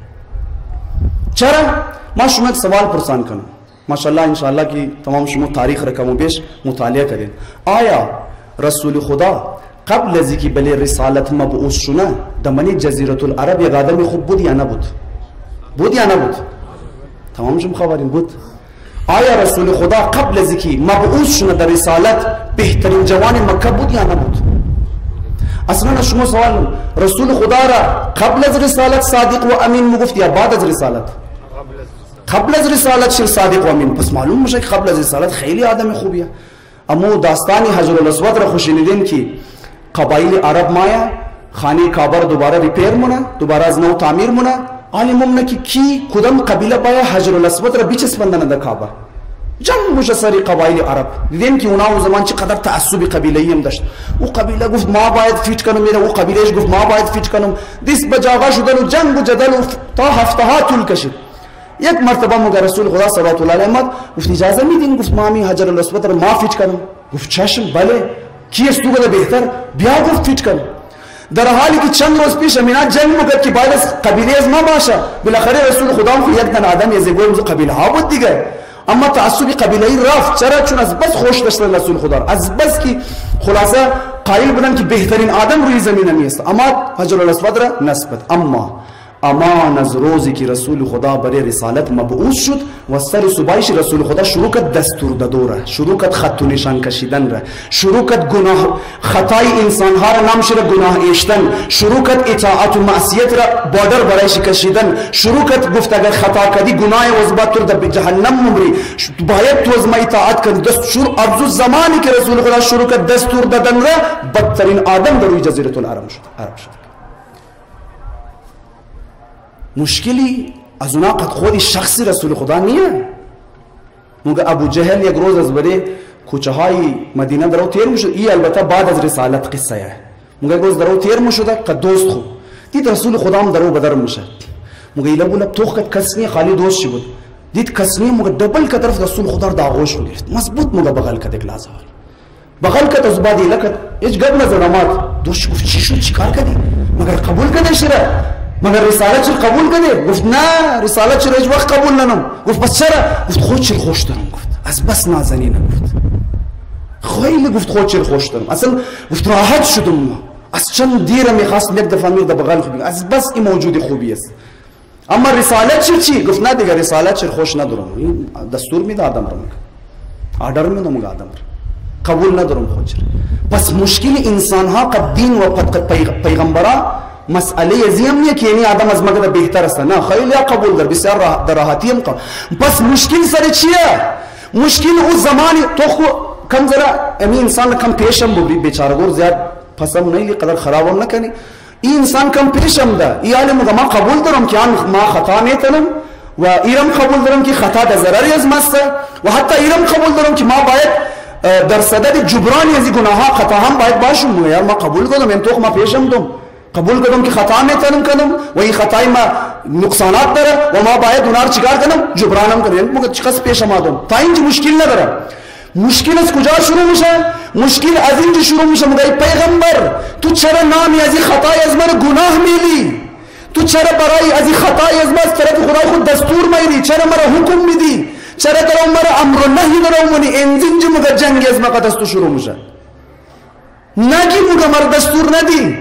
چرا؟ ما شما یک سوال پرسان کنم، ماشاءالله انشاءالله که تمام شما تاریخ را کم و بیش مطالعه کردین. آیا رسول خدا قبل از اینکه بله رسالت مبعوث شونه در منی جزیره العرب یک آدم خوب بود یا نبود؟ بود یا نبود؟ تمام شما خبرین بود. آیا رسول خدا قبل از اینکه مبعوث شونه در رسالت بهترین جوان مکه بود یا نبود؟ اصلا شما سوال رسول خدا را قبل از رسالت صادق و امین میگفت یا بعد از رسالت؟ قبل از رسالت شل صادق و امین. پس معلوم میشه که قبل از رسالت خیلی آدم خوبیه. اما داستانی حجر الاسود را خوشیدین که قبایل عرب مایا خانه کعبه را دوباره ریپیر مونه، دوباره از نو تعمیر مونه. عالم مونه که کی کدام قبیله باید حجر الاسود را بچسبندن در کعبه. جمع میشه سری قبایل عرب. دیدیم که اونا اون زمان چقدر تعصب قبیله‌ای هم داشت. او قبیله گفت ما باید فیت کنم میره، او قبیلهش گفت ما باید فیت کنم. دیس بجاغا شدن و جنگ و جدل تا هفته ها طول کشید. یک مرتبه مگر رسول خدا صلی الله علیه و آله گفت اجازه میدین؟ گفت ما می حجر الاسود را ما فیت کنم. گفت چشم، بله، کی است تو بهتر بیا گفت فیت کنم. در حالی که چند روز پیش امینا جنگ میکرد که باید از قبیله از ما باشه. بالاخره رسول خدا هم یک دن آدم از گویم قبیله ها بود دیگه، اما تعصب قبیله‌ای رفت. چرا؟ چون از بس خوش داشتن رسول خدا، از بس که خلاصه قائل بودن که بهترین آدم روی زمین نیست، اما حجر الاسود را نسبت. اما از روزی که رسول خدا برای رسالت مبعوث شد و سر صبحش رسول خدا شروع کرد دستور دادوره، شروع کرد خط و نشان کشیدن را، شروع کرد گناه خطای انسان ها را نام شده گناه ایشتن، شروع کرد اطاعت و معصیت را بادر برایش کشیدن، شروع کرد گفت اگر خطا کردی گناه وزبات تو در جهنم ممری، باید تو از ما اطاعت کنی. دستور ارزو زمانی که رسول خدا شروع کرد دستور دادن را، بدترین آدم در روی جزیره العرب شد. مشکلی از اونا قد خود شخصی رسول خدا نیه. موقع ابو جهل یک روز از بره کوچه های مدینه درو تیر میشد. این البته بعد از رسالت قصه ہے. موقع یک روز درو تیر میشد قد دوست خو دید رسول خدا هم درو بدر میشه. موقع ایلا بولا توخ قد کسنی خالی دوست شی بود، دید کسنی موقع دبل که طرف رسول خدا را داغوش گرفت، مضبوط موقع بغل کد یک لحظه بغل کد از بعد ایلا کد هیچ گپ نزدمات. دوست گفت چی شد، چیکار کردی؟ مگر قبول کردی شره؟ مگر رسالت چه قبول کنی؟ گفت نه رسالت چه هیچ وقت قبول ننم. گفت پس چرا؟ گفت خود چه خوش دارم. گفت از بس نازنین گفت، خیلی گفت خود چرا خوش دارم، اصلا گفت راحت شدم، از چند دیره میخواستم یک دفعه میرد بغل خوبی، از بس این موجودی خوبی است. اما رسالت چی؟ گفت نه دیگه رسالت چرا خوش ندارم، این دستور میده آدم را، آردر میده مگه آدم را، قبول ندارم خود چرا. پس مشکل انسان ها قد دین و قد پیغمبران مسئله زیم نیه که یعنی آدم از مگه بهتر است، نه خیلی قبول در بسیار در راحتی هم. پس مشکل سر چیه؟ مشکل او زمانی تو خو کم ذرا امی انسان کم پیشم ببری بیچارگور زیاد پسم نیلی قدر خرابم نکنی، این انسان کم پیشم ده ای عالم ما قبول دارم که ما خطا میتونم و ایرم قبول دارم که خطا ده ضرری از مست و حتی ایرم قبول دارم که ما باید در صدد جبرانی از گناه ها خطا هم باید باشم. یار ما قبول کردم این تو ما پیشم دم قبول کردم که خطا میتونم کنم و این خطای ما نقصانات داره و ما باید اونها رو چیکار کنم جبرانم کنم، یعنی چقدر پیشم آدم تا اینجا مشکل نداره. مشکل از کجا شروع میشه؟ مشکل از اینجا شروع میشه مگه پیغمبر تو چرا نامی از این خطای از من گناه میلی؟ تو چرا برای از این خطای از من طرف خدا خود دستور میدی؟ چرا مرا حکم میدی؟ چرا درام مرا امر و نهی درام منی؟ اینجا مگه جنگ از من دستور شروع میشه. نگی مگه مرا دستور ندی،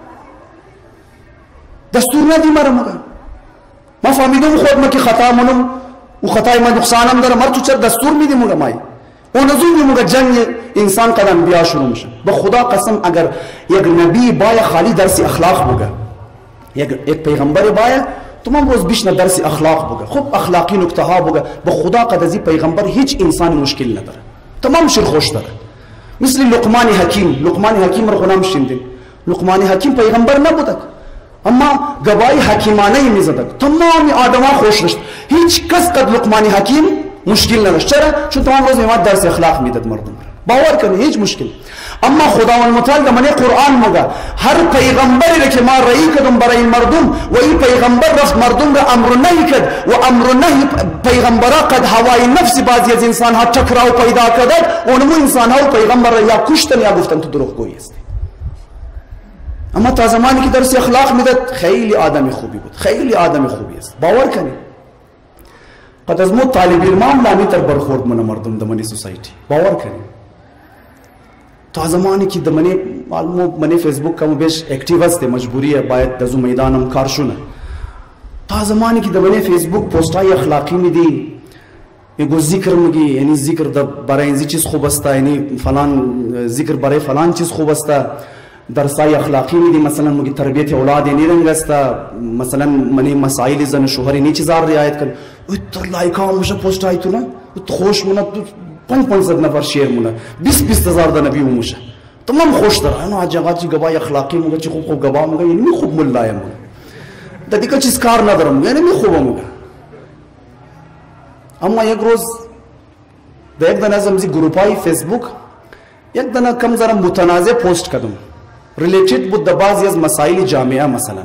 دستور ندی مرا مگه ما فهمیدم خود ما که خطا منم و خطای من نقصانم داره، مرا تو چرا دستور میدی مگه مای اون ازون مگه جنگ انسان قدم بیا شروع میشه. به خدا قسم اگر یک نبی باید خالی درس اخلاق بگه، یک پیغمبر باید تمام روز بیش درس اخلاق بگه، خب اخلاقی نکته ها بگه. به خدا قد از پیغمبر هیچ انسان مشکل نداره، تمام شیر خوش داره. مثل لقمان حکیم رو خونم شنیدین، لقمان حکیم پیغمبر نبوده اما گواهی حکیمانه میزدند، تمام آدما خوش داشت، هیچ کس قد لقمان حکیم مشکل نداشت. چرا؟ چون تمام روز میاد درس اخلاق میداد مردم، باور کنید هیچ مشکل. اما خداوند متعال در من قرآن میگه هر پیغمبری که ما رأی کردم برای مردم و این پیغمبر رفت مردم را امر نهی کرد و امر نهی پیغمبرا قد هوای نفس بعضی از انسان ها تکرار پیدا کرد، اونمو انسان ها و پیغمبر را یا کشتن یا گفتن تو دروغگویی هستی. اما تا زمانی که درس اخلاق میداد خیلی آدمی خوبی بود، خیلی آدمی خوبی است. باور کنید قد از مو طالب علم لامی تر برخورد من مردم دمنی سوسایتی، باور کنید تا زمانی که دمنی معلومه منی فیسبوک کم بیش اکتیو است، مجبوریه باید دزو میدانم کار شونه. تا زمانی که دمنی فیسبوک پستای اخلاقی میدی میگو ذکر میگی، یعنی ذکر برای این چیز خوب است، یعنی فلان ذکر برای فلان چیز خوب است، درسای اخلاقی میدی، مثلا میگی تربیت اولاد یعنی رنگ است، مثلا منی مسائل زن شوهر یعنی چیزا رعایت کن. اتر لایکا مشه پست های تو نه خوش مونه 500 نفر شیر مونه 20 هزار تا نبی موشه تمام خوش داره. انا اجاقاتی گواهی اخلاقی میگه چی خوب گواه میگه یعنی می خوب ملای میگه تا دیگه چیز کار ندارم یعنی می خوب میگه. اما یک روز در یک دانه از گروپای فیسبوک یک دانه کم زرم متنازع پست کردم ریلیتد بود در بعضی از مسائل جامعه. مثلا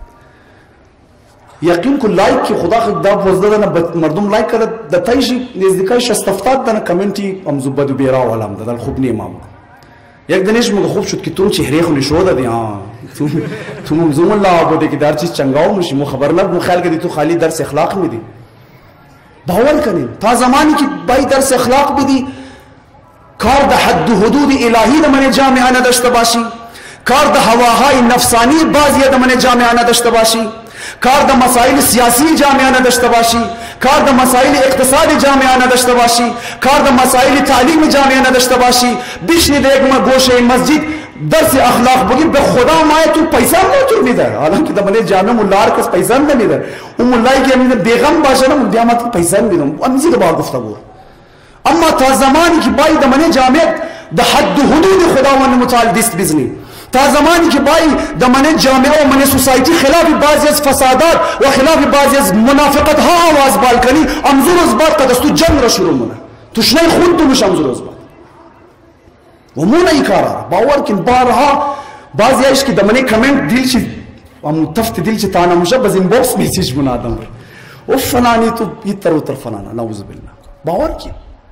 یقین کو لایک که خدا خدا پوز دادن مردم لایک کرد د تایشی نزدیکای 60-70 دانه کامنتی ام زبد بیرا ولم دادن خوب نیمام. یک دنیش مگه خوب شد که تو چهره خو نشو دادی ها تو منظوم الله بوده که در چیز چنگاو میشی مو خبر نبود خیال کردی تو خالی درس اخلاق میدی. باور کنین تا زمانی که بای درس اخلاق بدی کار د حد و حدود الهی د من جامعه نداشته باشی، کار د هواهای نفسانی بعضی د من جامعه نداشته باشی، کار د مسائل سیاسی جامعه نداشته باشی، کار د مسائل اقتصادی جامعه نداشته باشی، کار د مسائل تعلیم جامعه نداشته باشی، بشنی د یک گوشه مسجد درس اخلاق بگی به خدا ما تو پیسه نمیتون میده، حالانکه د من جامعه مولار کس پیسه نمیده، اون مولای که میده بیغم باشه نه دیامت پیسه میدم امیزی که با گفتگو. اما تا زمانی که باید د من جامعه د حد و حدود خداوند متعال دست بزنی، تا زمانی که باید د من جامعه و من سوسایتی خلاف بعضی از فسادات و خلاف بعضی از منافقت ها آواز بال کنی، امزور از بعد قد تو جنگ را شروع منه تشنه خود تو میشه امزور از بعد و مونه ای کارا. باور کن بارها بعضی ایش که د من کامنت دیل چی ام تفت دیل چی تانا میشه باز این باکس میسیج من آدم و فلانی تو یتر و تر فلانا نعوذ بالله. باور کن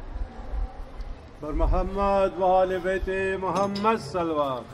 بر محمد و آل بیت محمد صلوات.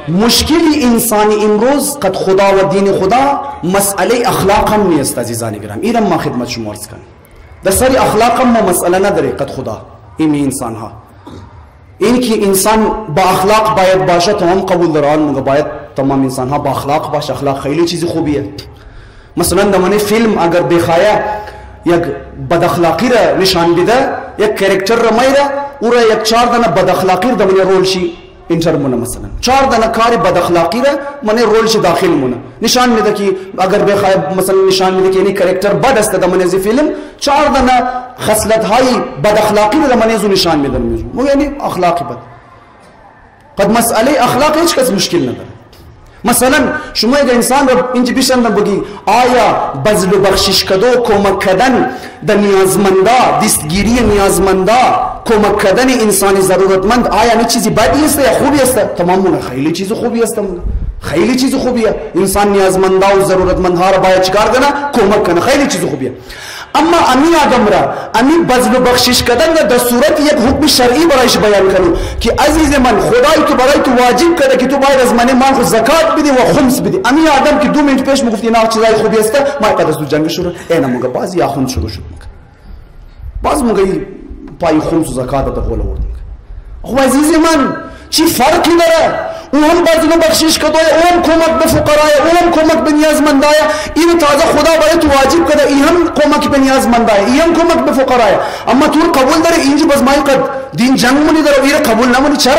مشکل انسانی امروز قد خدا و دین خدا مسئله اخلاق هم نیست عزیزان گرامی. اینم ما خدمت شما عرض کنم، در سر اخلاق هم ما مسئله نداره قد خدا. این انسان ها این که انسان با اخلاق باید باشه تمام قبول دارن، مگه باید تمام انسان ها با اخلاق باشه؟ اخلاق خیلی چیزی خوبیه. مثلا در فیلم اگر بخواهد یک بد اخلاقی را نشان بده، یک کاراکتر را میره او را یک 4 دانه بد اخلاقی را در رول شی انتر مونه، مثلا 4 دانه کاری بد اخلاقی را من رول شی داخل مونه نشان میده که اگر بخواهد مثلا نشان میده که این کاراکتر بد است در من فیلم 4 دانه خصلت های بد اخلاقی را من از نشان میده، مو یعنی اخلاقی بد. قد مسئله اخلاق هیچ کس مشکل نداره. مثلا شما اگر انسان را اینجا بیشتر بگی آیا بذل و بخشش کدو کمک کردن در نیازمندا، دستگیری نیازمندا، کمک کردن انسانی ضرورتمند آیا نه چیزی بدی است یا خوبی است؟ تمام خیلی چیز خوبی است، خیلی چیز خوبیه. انسان نیازمندا و ضرورتمندها را باید چیکار کنه؟ کمک کنه، خیلی چیز خوبیه. اما امی آدم را امی بذل و بخشش کردن در صورت یک حکم شرعی برایش بیان کنو که عزیز من خدای تو برای تو واجب کرده که تو باید از من مال خود زکات بدی و خمس بدی. امی آدم که 2 منت پیش میگفتی نه چیزای خوبی است، ما قد از تو جنگ شروع اینا موقع بعضی یا خمس شروع شد، بعض موقع پای خمس و زکات در قول آورد. خب عزیز من چی فرقی داره؟ او هم بذل و بخشش کدای، او هم کمک به فقرای، او هم کمک به نیازمندای. این تازه خدا برای تو واجب کرده، این هم کمک به نیازمندای، این هم کمک به فقرای. اما تو قبول داره اینجا باز مای قد دین جنگ مونی داره، این قبول نمونی. چرا؟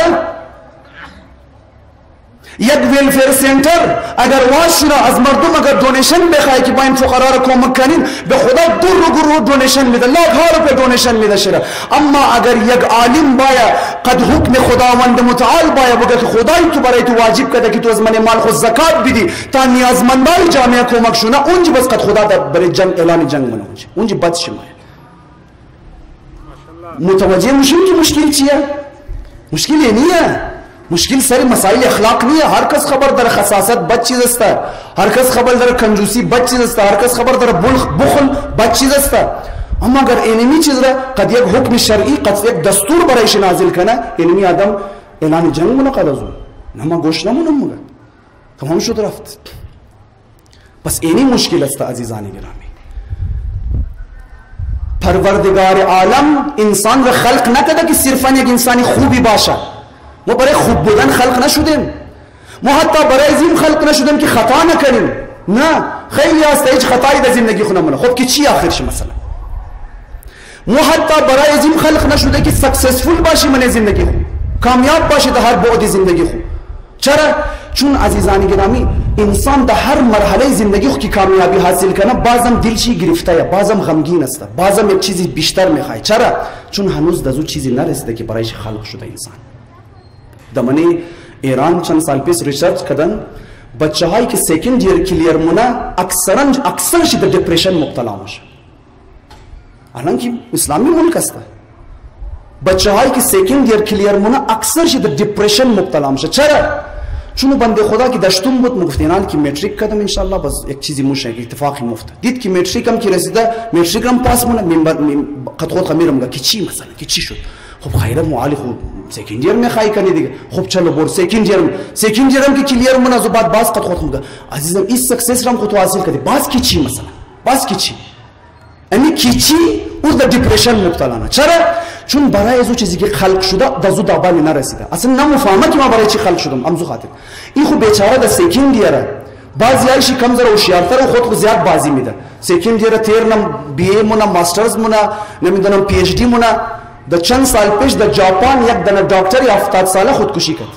یک ویلفیر سنتر اگر واشنا از مردم اگر دونیشن بخوای که با این فقرا را کمک کنین، به خدا گروه دونیشن میده، لاک‌ها روپیه دونیشن میده شده. اما اگر یک عالم باید قد حکم خداوند متعال باید بگه که خدای تو برای تو واجب کرده که تو از من مال خود زکات بدی تا نیازمندای جامعه کمک شونه، اونجا بس قد خدا برای جنگ اعلان جنگ منه، اونجا بد شمایه. متوجه میشیم که مشکل چیه؟ مشکل نیه، مشکل سر مسائل اخلاق نیه. هر کس خبر داره خصاصت بد چیز است، هر کس خبر داره کنجوسی بد چیز است، هر کس خبر داره بخل بد چیز است. اما اگر اینمی چیز را قد یک حکم شرعی قد یک دستور برایش نازل کنه، اینمی آدم اعلان جنگ منه قد ازون نما گوش نمونم مگه تمام شد رفت. پس اینی مشکل است عزیزان گرامی. پروردگار عالم انسان را خلق نکرده که صرفا یک انسانی خوبی باشه. ما برای خوب بودن خلق نشدیم، ما حتی برای این خلق نشدیم که خطا نکنیم. نه، خیلی هست هیچ خطایی در زندگی خونه منه. خب که چی آخرش؟ مثلا ما حتی برای این خلق نشده که سکسسفول باشی من زندگی خود، کامیاب باشی در هر بعد زندگی خود. چرا؟ چون عزیزان گرامی انسان در هر مرحله زندگی خود که کامیابی حاصل کنه بازم دلشی گرفته، بازم غمگین است، بازم یک چیزی بیشتر میخواد. چرا؟ چون هنوز در اون چیزی نرسیده که برایش خلق شده انسان. دمانی ایران چند سال پیش ریسرچ کردن، بچه هایی که سیکند ایر کلیر مونه اکثرش در دپریشن مبتلا میشه. الان که اسلامی ملک است، بچه هایی که سیکند ایر کلیر مونه اکثرش در دپریشن مبتلا میشه. چرا؟ چون بنده خدا که داشتم بود میگفت اینان که متریک کردم انشالله بس یک چیزی موشه اتفاقی مفته، دید که متریکم که رسیده متریکم پاس مونه قد خود خمیرم میگه که چی مثلا که چی شد؟ خب خیره معالی خود سیکند ایر میخوای کنی دیگه. خب چلو بر سیکند ایرم که کلیر مونه از بعد باز قد خود میگه عزیزم این سکسس رم خود حاصل کردی، باز کی چی مثلا؟ باز کی چی؟ امی کی چی او در دپریشن مبتلا نه. چرا؟ چون برای از اون چیزی که خلق شده در زود دابانی نرسیده، اصلا نمیفهمه که ما برای چی خلق شدم. امزو خاطر این خود بیچاره در سیکند ایره بعضی هایشی کم زره هوشیارتر خود خود زیاد بازی میده. سیکند ایره تیرنم بی ای مونه، ماسترز مونه، نمیدونم پی اچ دی مونه. در چند سال پیش در ژاپن یک دانه دکتری 70 ساله خودکشی کرد.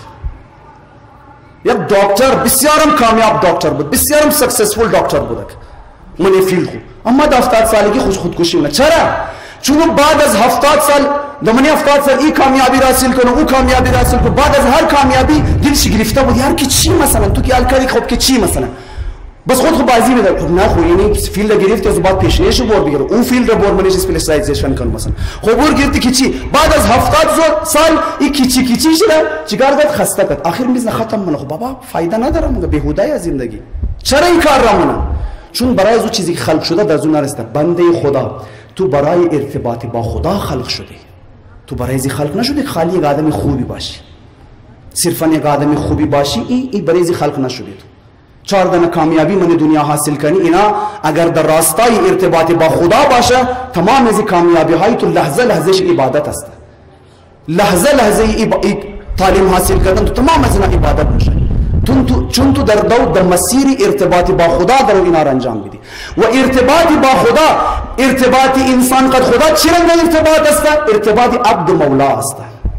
یک دکتر بسیارم کامیاب دکتر بود، بسیارم سکسسفول دکتر بود من فیل خود، اما در 70 سالگی خودکشی کنه. چرا؟ چون بعد از 70 سال دمانی 70 سال این کامیابی حاصل کنه، او کامیابی حاصل کنه، بعد از هر کامیابی دلش گرفته بود یار که چی مثلا تو که الکاری خب که چی مثلا بس خود بازی میده. خب نه خب یعنی فیلد گرفت از بعد پیشنهادشو بر بگیره، اون فیلد رو بر منیش اسپیشالایزیشن کنه مثلا. خب بر گرفتی که چی بعد از 70 سال این کیچی شده چیکار کرد؟ خسته کرد، آخر میز ختم منه. خب بابا فایده نداره مگه بیهوده از زندگی. چرا این کار را منه؟ چون برای از چیزی که خلق شده در اون نرسیده. بنده خدا تو برای ارتباط با خدا خلق شدی، تو برای از خلق نشدی که خالی یک آدم خوبی باشی. صرفا یک آدم خوبی باشی این بریزی خلق نشدی. 4 دانه کامیابی من دنیا حاصل کنی اینا اگر در راستای ارتباط با خدا باشه تمام از کامیابی های تو لحظه لحظهش عبادت است. لحظه لحظه تعلیم حاصل کردن تو تمام از اینا عبادت میشه. چون تو در مسیر ارتباط با خدا در اینا را انجام بدی. و ارتباط با خدا ارتباط انسان قد خدا چرا ارتباط است؟ ارتباط عبد و مولا است.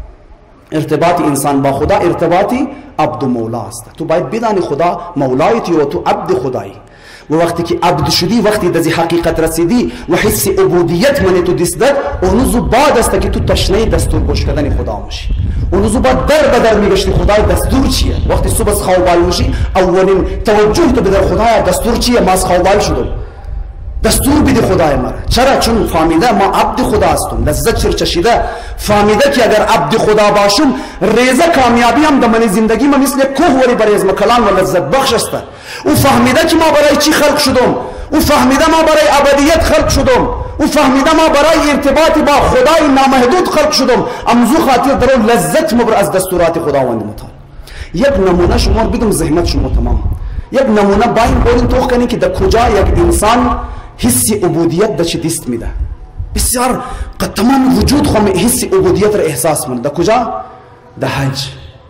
ارتباط انسان با خدا ارتباطی عبد و مولا است. تو باید بدانی خدا مولایتی و تو عبد خدایی. و وقتی که عبد شدی وقتی دزی حقیقت رسیدی و حس عبودیت من تو دست داد اون زو بعد است که تو تشنه دستور گوش کردن خدا میشی. اون زو بعد در بدر میگشتی خدای دستور چیه؟ وقتی صبح از خواب بیدار میشی اولین توجه تو بدر خدای دستور چیه؟ ما از خواب بیدار شدم دستور بده خدای مرا. چرا؟ چون فهمیده ما عبد خدا هستم. لذت چشیده فهمیده که اگر عبد خدا باشم ریزه کامیابی هم در من زندگی ما مثل کوه ولی برای از کلام و لذت بخش است. او فهمیده که ما برای چی خلق شدم. او فهمیده ما برای ابدیت خلق شدم. او فهمیده ما برای ارتباط با خدای نامحدود خلق شدم. امزو خاطر درو لذت مبر از دستورات خداوند متعال. یک نمونه شما بدم زحمت شما تمام. یک نمونه باین بودین توخ کنی که در کجا یک انسان حس عبودیت در چه دست میده. بسیار قد تمام وجود خود حس عبودیت را احساس من. در کجا؟ در حج.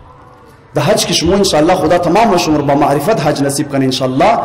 در حج که شما انشاءالله خدا تمام شما با معرفت حج نصیب کنه انشاءالله.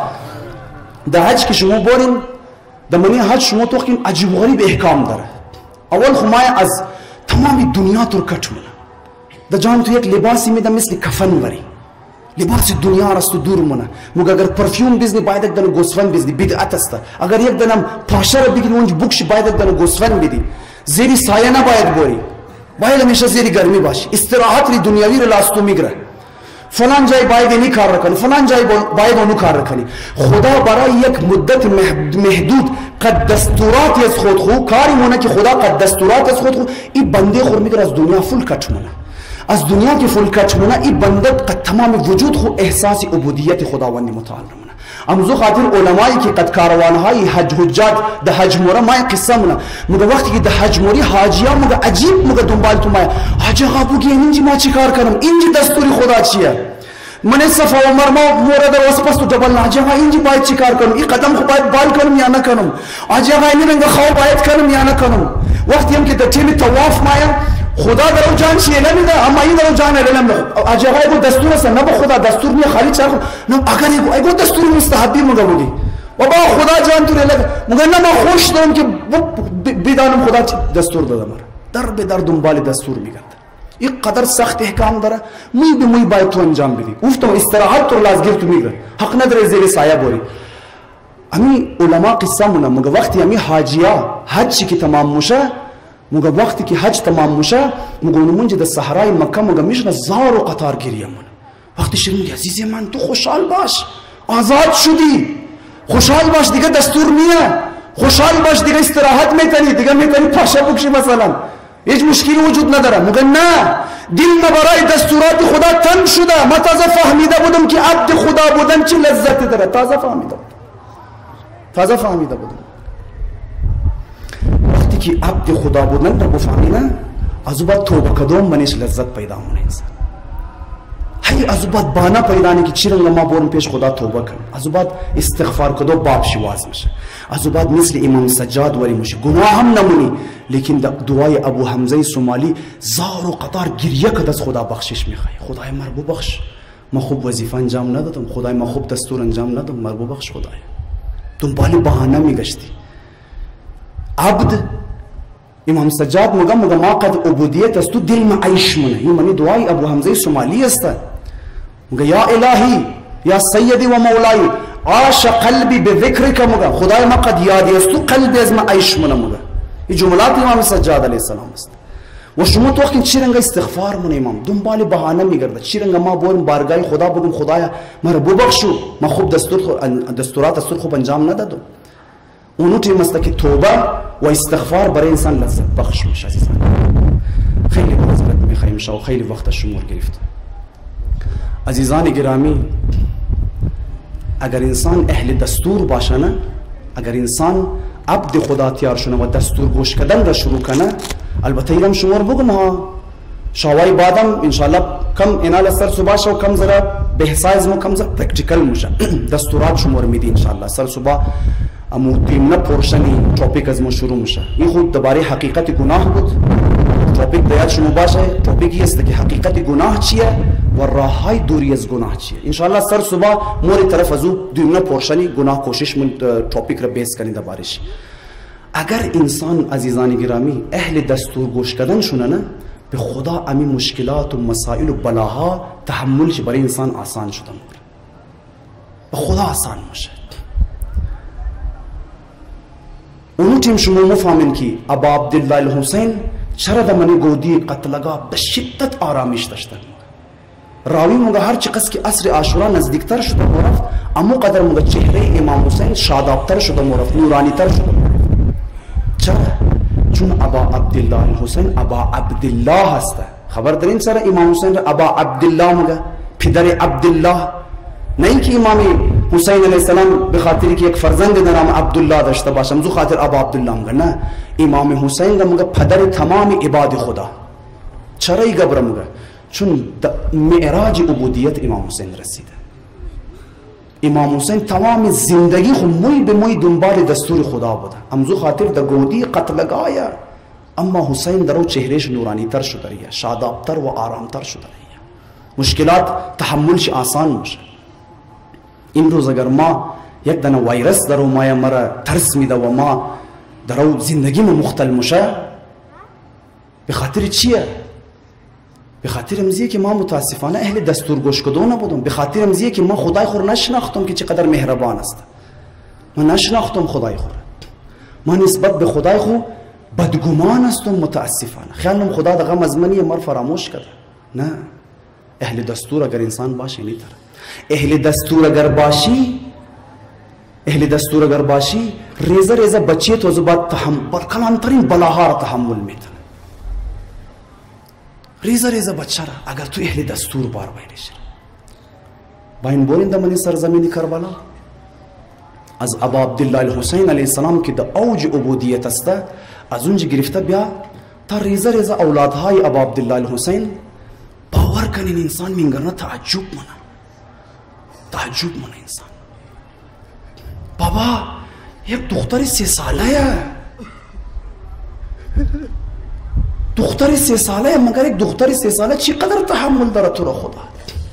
در حج که شما بورین در منی حج شما تو که عجیب غریب احکام داره. اول خمای از تمام دنیا تو کٹ منه. در جان تو یک لباسی میده مثل کفن بری. لباس دنیا راست دور مونه. مگر اگر پرفیوم بزنی باید یک دانه گوسفند بزنی بدعت است. اگر یک دانه پاشه را بگیری اونج بکشی باید یک دانه گوسفند بدی. زیری سایه نباید بری. باید همیشه زیری گرمی باشی. استراحت ری دنیاوی را لاستو میگره. فلان جای باید اینی کار کنی، فلان جای باید اونو کار کنی. خدا برای یک مدت محدود قد دستوراتی از خود خو کاری مونه که خدا قد دستورات از خود خو این بنده خور میگره از دنیا فل کٹ مونه. از دنیا که فل کچ مونه این بنده قد تمام وجود خو احساس عبودیت خداوند متعال مونه. امزو خاطر علمایی که قد کاروانهای حج حجات ده حج موره ما قصه مونه. مگه وقتی که ده حج موری حاجیا مگه عجیب مگه دنبال تو ما حاج آقا بگی اینجا ما چی کار کنم؟ اینجا دستوری خدا چیه؟ من صفا و مرما مورد واسپس تو جبل حاج آقا اینجا باید چی کار کنم؟ این قدم خو باید بال کنم یا نکنم؟ حاج آقا این رنگ خواب باید کنم یا نکنم؟ وقتی هم که در تیم طواف مایم خدا در اون جان چیه نمیده اما این در اون جان نمیده. اجازه ایگو دستور است نه با خدا دستور نیه خالی چرخ نه اگر ایگو دستور مستحبی مگه بودی و با خدا جان تو لگ مگه نه ما خوش دارم که بدانم خدا دستور داده مرا در به در دنبال دستور میگرد. این قدر سخت احکام داره موی به موی باید تو انجام بدی. گفتم استراحت تو لازگیر تو میگه حق نداره زیر سایه بوری. امی علما قصه مونه مگه وقتی امی حاجیا حج که تمام میشه مگه وقتی که حج تمام میشه مگه اونمونجا در صحرای مکه مگه میشنه زار و قطار گریه من. وقتی شروع میگه عزیز من تو خوشحال باش آزاد شدی خوشحال باش دیگه دستور نیه خوشحال باش دیگه استراحت میتنی دیگه میتنی پاشه بکشی مثلا هیچ مشکلی وجود نداره. مگه نه دل ما برای دستورات خدا تنگ شده. ما تازه فهمیده بودم که عبد خدا بودن چه لذتی داره. تازه فهمیده بودم وقتی که عبد خدا بودن در بفهمینه از بعد توبه کدوم منش لذت پیدا مونه انسان. هی از بعد بانه پیدا نی که چیرنگ ما برم پیش خدا توبه کنم. از بعد استغفار کدو باب شواز میشه. از بعد مثل امام سجاد ولی میشه گناه هم نمونی لیکن دعای ابو حمزه سومالی زار و قطار گریه کد از خدا بخشش میخوای. خدای مرا ببخش ما خوب وظیفه انجام ندادم. خدای ما خوب دستور انجام ندادم. مرا ببخش خدای. دنبال بهانه میگشتی. عبد امام سجاد مگه ما قد عبودیت است تو دل ما عیش مونه. این منی دعای ابو حمزه سومالی است. مگه یا الهی یا سیدی و مولای عاش قلبی بذکرک مگه خدای ما قد یادی است تو قلبی از ما عیش مونه مگه. این جملات امام سجاد علیه السلام است. و شما تو وقتی چیرنگ استغفار مونه امام دنبال بهانه میگرده. چیرنگ ما برم بارگاه خدا بگم خدایا مرا ببخشو ما خوب دستورات خوب انجام ندادم. اونو تیم است که توبه و استغفار برای انسان لذت بخش میشه. عزیزان خیلی معذرت میخوایم شما خیلی وقت شمار گرفت. عزیزان گرامی اگر انسان اهل دستور باشه نه اگر انسان عبد خدا تیار شونه و دستور گوش کردن را شروع کنه البته اینم شمار بگم ها شاوای بعدم انشالله کم اینال سر صبح شو کم زرا بحثایز مو کم زرا پرکتیکل موشه دستورات شمار میدی انشالله سر صبح امو تیمنا پورشنی توپیک از ما شروع میشه. این خود درباره حقیقت گناه بود. توپیک دیاد شما باشه. توپیکی است که حقیقت گناه چیه و راههای دوری از گناه چیه. انشالله سر صبح موری طرف از او تیمنا پورشنی گناه کوشش من توپیک را بیس کنی دربارش. اگر انسان عزیزان گرامی اهل دستور گوش کردن شونه نه به خدا امی مشکلات و مسائل و بلاها تحملش برای انسان آسان شده میکنه. به خدا آسان میشه. اونو تیم شما مفهمین که ابا عبدالله الحسین چرا دمانی گودی قتلگاه به شدت آرامش داشتن. راوی مگه هر چقدر که عصر عاشورا نزدیکتر شده مرفت اما قدر مگه چهره امام حسین شادابتر شده مرفت نورانیتر شده مرفت. چرا؟ چون ابا عبدالله الحسین ابا عبدالله هسته. خبر دارین سر امام حسین را ابا عبدالله مگه پدر عبدالله، نه اینکه امام حسین علیه السلام به خاطر که یک فرزند در نام عبدالله داشته باشه مزو خاطر ابا عبدالله مگه، نه امام حسین را مگه پدر تمام عباد خدا. چرا ای گبر مگه؟ چون معراج عبودیت امام حسین رسیده. امام حسین تمام زندگی خود موی به موی دنبال دستور خدا بوده. امزو خاطر در گودی قتلگاه اما حسین درو چهرهش نورانی تر شده ریه، شادابتر و آرامتر شده ریه. مشکلات تحملش آسان میشه. امروز اگر ما یک دانه ویروس درو مایا مرا ترس میده و ما درو زندگی ما مختل میشه، به خاطر چیه؟ به خاطر امزیه که ما متاسفانه اهل دستور گوش کدو نبودم. به خاطر امزیه که ما خدای خور نشناختم که چقدر مهربان است. ما نشناختم خدای خور. ما نسبت به خدای خو بدگمان هستم متاسفانه. خیالم خدا در غم از منی مر فراموش کرده. نه، اهل دستور اگر انسان باشه نیتر. اهل دستور اگر باشی ریزه ریزه بچه تو زباد تحمل کلانترین بلاها را تحمل میتونه. ریزه ریزه بچه را اگر تو اهل دستور بار بایدش. با این بولین در منی سرزمین کربلا از ابا عبدالله الحسین علیه السلام که در اوج عبودیت است از اونجا گرفته بیا تا ریزه ریزه اولادهای ابا عبدالله الحسین باور کنین انسان منگرنه تعجب منه انسان. بابا یک دختر 3 ساله دختر 3 ساله مگر یک دختر 3 ساله چقدر تحمل داره تو را خدا.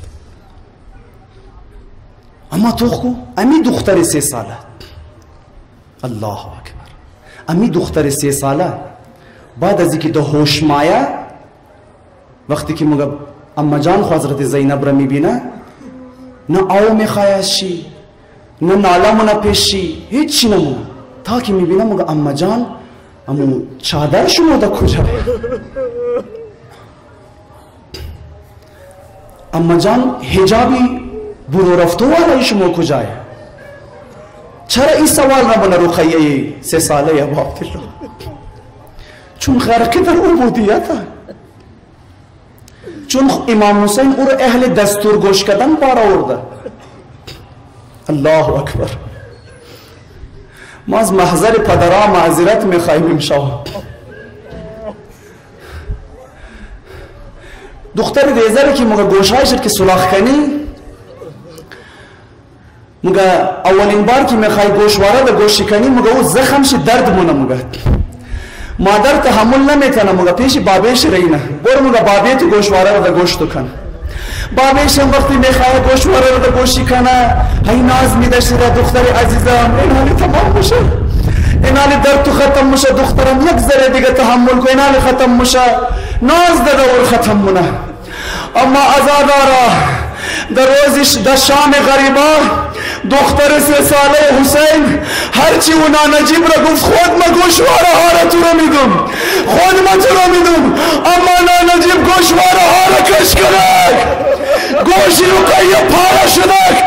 اما تو خو امی دختر 3 ساله، الله اکبر، امی دختر 3 ساله بعد از اینکه ده هوش مایه وقتی که مگه اما جان خو حضرت زینب را میبینه نه آو میخوایشی نه نالمونه پیشی هیچی نمونه تا که میبینه مگه اما جان امو چادر شما دا کجا؟ اما جان حجابی برو رفتو والا شما کجای؟ چرا این سوال را بنا رخیه 3 ساله ابا عبدالله؟ چون غرقی در عبودیت، چون امام حسین او را اهل دستور گوش کردن بار آورده. الله اکبر. ما از محضر پدرها معذرت میخواهیم امشب. دختر ریزه که مگه گوشهایش که سلاخ کنی مگه اولین بار که میخوای گوشواره ده گوش کنی مگه او زخمش درد مونه مگه مادر تحمل نمیتونه مگه پیش بابیش رینه برو مگه بابی تو گوشواره ده گوش تو کن. بابیش هم وقتی میخواه گوشواره ده گوشی کنه هی ناز میدشت ده دختر عزیزم این حالی تمام میشه، این حالی درد تو ختم میشه، دخترم یک ذره دیگه تحمل کن این حالی ختم میشه، ناز ده دور ختم مونه. اما ازادارا در روزش در شام غریبا دختر 3 ساله حسین هرچی اونا نجیب را گفت خود ما گوشواره ها را تو را میدم، خود ما تو را میدم، اما نا نجیب گوشواره ها را کش کنک گوشی رو قیه پاره شدک.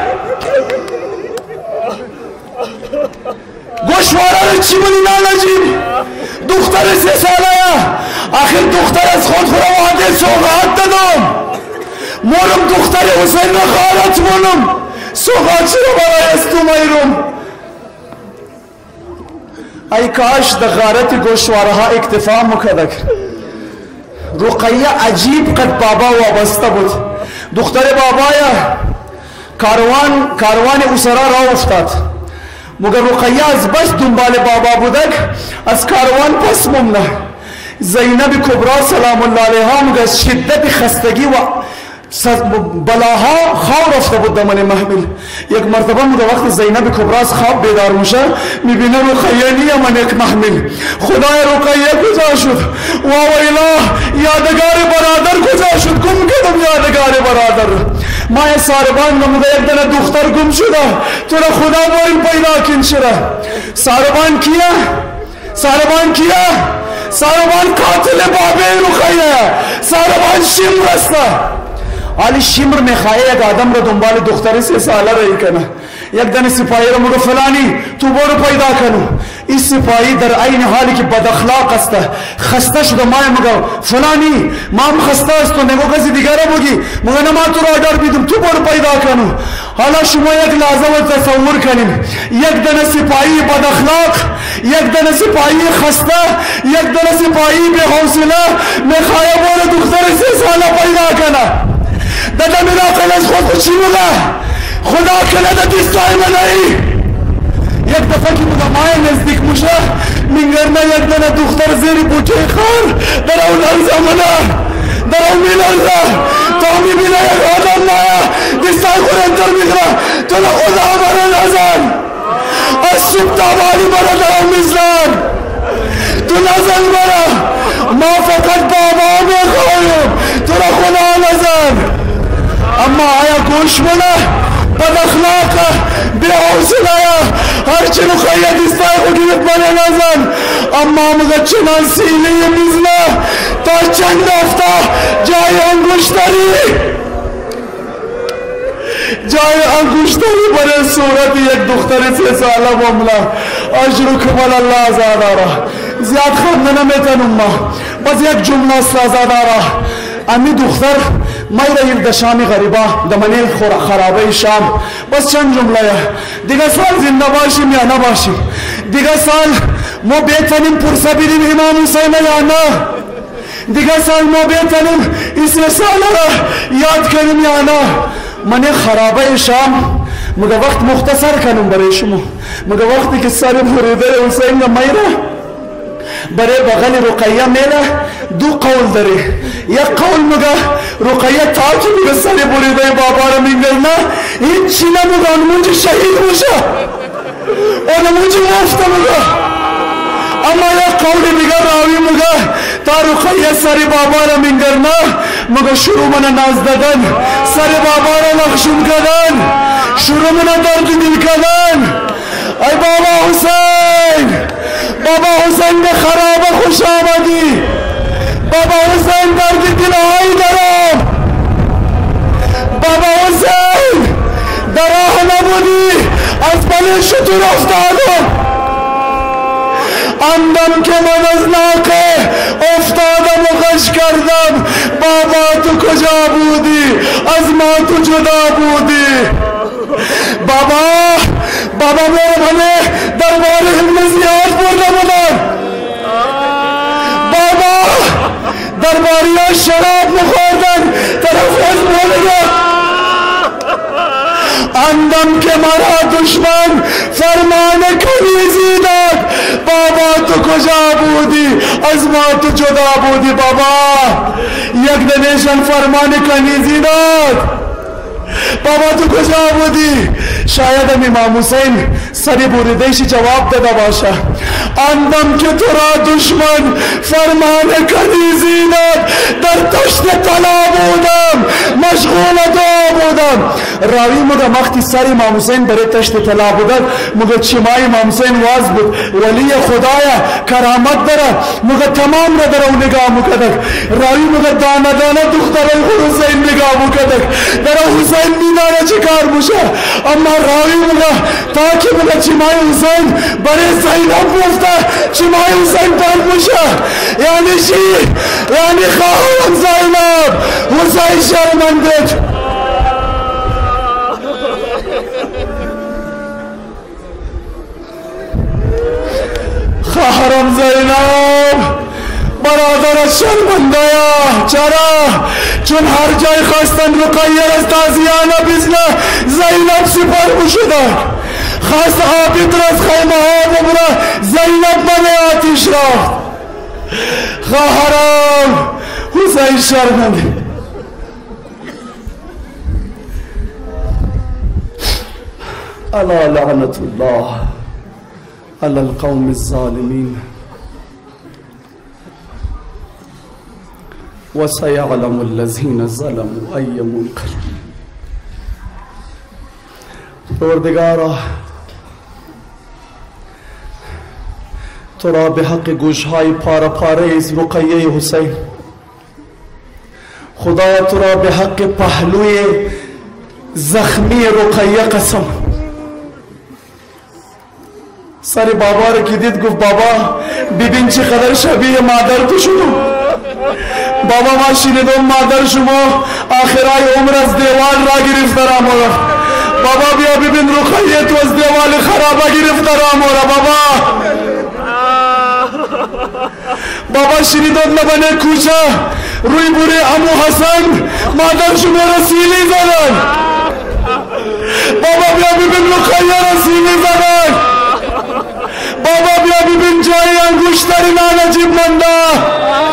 گوشواره را چی بودی نا نجیب؟ دختر 3 ساله آخر دختر از خود خورا وعده سوغات دادم مولم دختر حسین را خارت مولم سوغات چرا برای از تو میرم. ای کاش در غارت گوشواره ها اکتفا مکدک رقیه عجیب قد بابا وابسته بود. دختر بابایا کاروان اسرا راه افتاد، مگر رقیه از بس دنبال بابا بودک از کاروان پس ممنه. زینب کبرا سلام الله علیها مگر از شدت خستگی و بلاها خواب رفته بود دمن محمل. یک مرتبه مگر وقت زینب کبرا از خواب بیدار میشه میبینه رقیه نیه من یک محمل. خدای رقیه کجا شد؟ ویلا یادگار برادر کجا شد؟ گم کردم یادگار برادر. ما ساربان نموده یک دنه دختر گم شده، تو را خدا بارین پیدا کن شده. ساربان کیه؟ ساربان قاتل بابه رقیه، ساربان شمر است. حالی شمر میخواه یک آدم را دنبال دختر 3 ساله رایی کنه. یک دن سپاهی را مگه فلانی تو برو پیدا کنو. این سپاهی در عین حالی که بد اخلاق است، خسته شده مای مگه فلانی ما هم خسته است تو نگو کسی دیگر را بگی مگه نه ما تو را آدر بیدم تو برو پیدا کنو. حالا شما یک لحظه و تصور کنیم یک دن سپاهی بد اخلاق، یک دن سپاهی خسته، یک دن سپاهی بے حوصله میخواه برو دختر 3 ساله پیدا کنه. دادا میرا قلز خود چی بوده؟ خدا کنه دستای منایی. یک دفعه که بوده مای نزدیک موشه میگرنه یک دنه دختر زیر بوچه خار در اون لرزه منه، در اون میلرزه. تا میبینه یک آدم مایا دستای خود انتر میگره تو خدا برا نزن، از صبح تا بالی برا در اون میزن، تو نزن برا. ما فقط بابا میخوایم تو را خدا نزن. اما آیا گوش بله بد اخلاقه بی حوصله هرچی رقیه دستای خودیت بله نزن. اما مگه چنان سیلی میزنه تا چند هفته جای انگشتری برای صورت یک دختر 3 ساله ممله. اجرکم الله آزاداره. زیاد خود نمیتنم ما بس یک جمله است آزاداره. امی دختر مایرا یک دشامی غریبا دمانی خرابه شام بس چند جمله دیگه سال زنده باشیم یا نباشیم، دیگه سال ما بیتنیم پرسه بیریم امام حسین یا نه، دیگه سال ما بیتنیم اس رساله را یاد کنیم یا نه. من خرابه شام مگه وقت مختصر کنم برای شما. مگه وقتی که سر بریده حسین مایرا برای بغل رقیه میله دو قول داره. یک قول مگه رقیه تا که مگه سر بریده بابا را میگرنه هیچی نمگه آنمونجا شهید موشه، آنمونجا مفته مگه. اما یک قول دیگه راوی مگه تا رقیه سر بابا را میگرنه مگه شروع من ناز دادن، سر بابا را نخشون کردن، شروع من درد دل کردن. ای بابا حسین، بابا حسین به خرابه خوش آمدی، بابا حسین درد دلهایی دارم، بابا حسین در راه نبودی از بله شطور افتادم. اندم که من از ناقه افتادم و غش کردم بابا تو کجا بودی؟ از ما تو جدا بودی. بابا میرمانه دربار علم زیاد برده بودن، بابا درباری ها شراب مخوردن طرف از بولده. اندم که مرا دشمن فرمان کنیزی داد بابا تو کجا بودی؟ از ما تو جدا بودی. بابا یک دنیشن فرمان کنیزی داد بابا تو کجا بودی؟ شاید امام حسین سری بریدهش جواب داده باشه. اندم که تو را دشمن فرمان کنیزی داد در تشت طلا بودم، مشغول دعا بودم. راوی مگه وقتی سر امام حسین برای تشت طلا بودن مگه چمای امام حسین واز بود ولی خدایا کرامت داره مگه تمام را در او نگاه مکدک. راوی مگه دانه دانه دخترای خود حسین نگاه مکدک در حسین میدانه چه کار بوشه. اما راوی مگه تا که مگه چمای حسین برای زینب گفته چمای حسین پاک بوشه یعنی چی؟ یعنی خواهم زینب حسین شرمنده. خواهرم زینب برادرش شرمنده. چرا؟ چون هر جای خواستن رقیه از تازیانه بزنه زینب سپر بشده. خواست عابد را از خیمه ها ببره زینب من آتیش رفت. خواهرام حسین شرمنده. الا لعنت الله على القوم الظالمين وسيعلم الذين ظلموا أي منقلب. پروردگارا تو را به حق گوشهای پاره پاره از رقیه حسین، خدایا تو را به حق پهلوی زخمی رقیه قسم. سر بابا رو که دید گفت بابا ببین چقدر شبیه مادر تو شدو. بابا ما شنیدم مادر شما آخرای عمر از دیوال را گرفته را مورد. بابا بیا ببین رقیه تو از دیوال خرابه گرفته را مورد. بابا شنیدم لبن کوچه روی بوری امو حسن مادر شما را سیلی زدن. بابا بیا ببین رقیه را سیلی زدن. بابا بیا ببین جای انگوشتر نانجیب منده.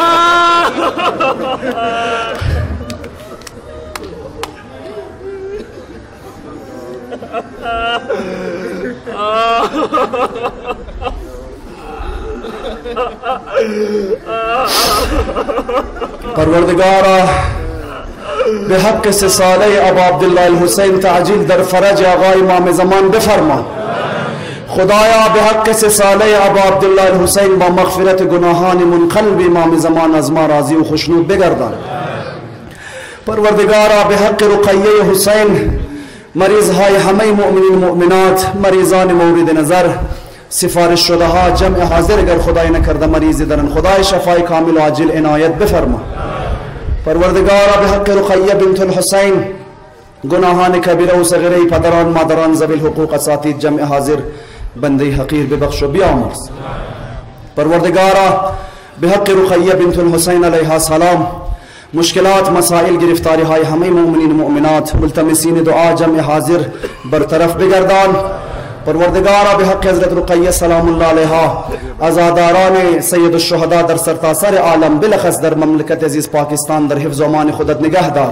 پروردگارا به حق 3 ساله ابا عبدالله الحسین تعجیل در فرج آقای امام زمان بفرما. خدایا به حق 3 ساله ابا عبدالله الحسین با مغفرت گناهان منقلب امام زمان از ما راضی و خوشنود بگردان. پروردگارا به حق رقیه حسین مریض های همه مؤمنین مؤمنات، مریضان مورد نظر، سفارش شده ها جمع حاضر اگر خدای نکرده مریضی دارن، خدای شفای کامل و عاجل عنایت بفرما. پروردگارا به حق رقیه بنت الحسین گناهان کبیره و صغیره پدران مادران ذوی الحقوق اساتید جمع حاضر بنده حقیر ببخش و بیامرز. پروردگارا به حق رقیه بنت الحسین علیها السلام مشکلات مسائل گرفتاری های همه مؤمنین مؤمنات ملتمسین دعا جمع حاضر برطرف بگردان. پروردگارا به حق حضرت رقیه سلام الله علیها عزاداران سید الشهدا در سرتاسر عالم بلخص در مملکت عزیز پاکستان در حفظ و امان خودت نگه دار.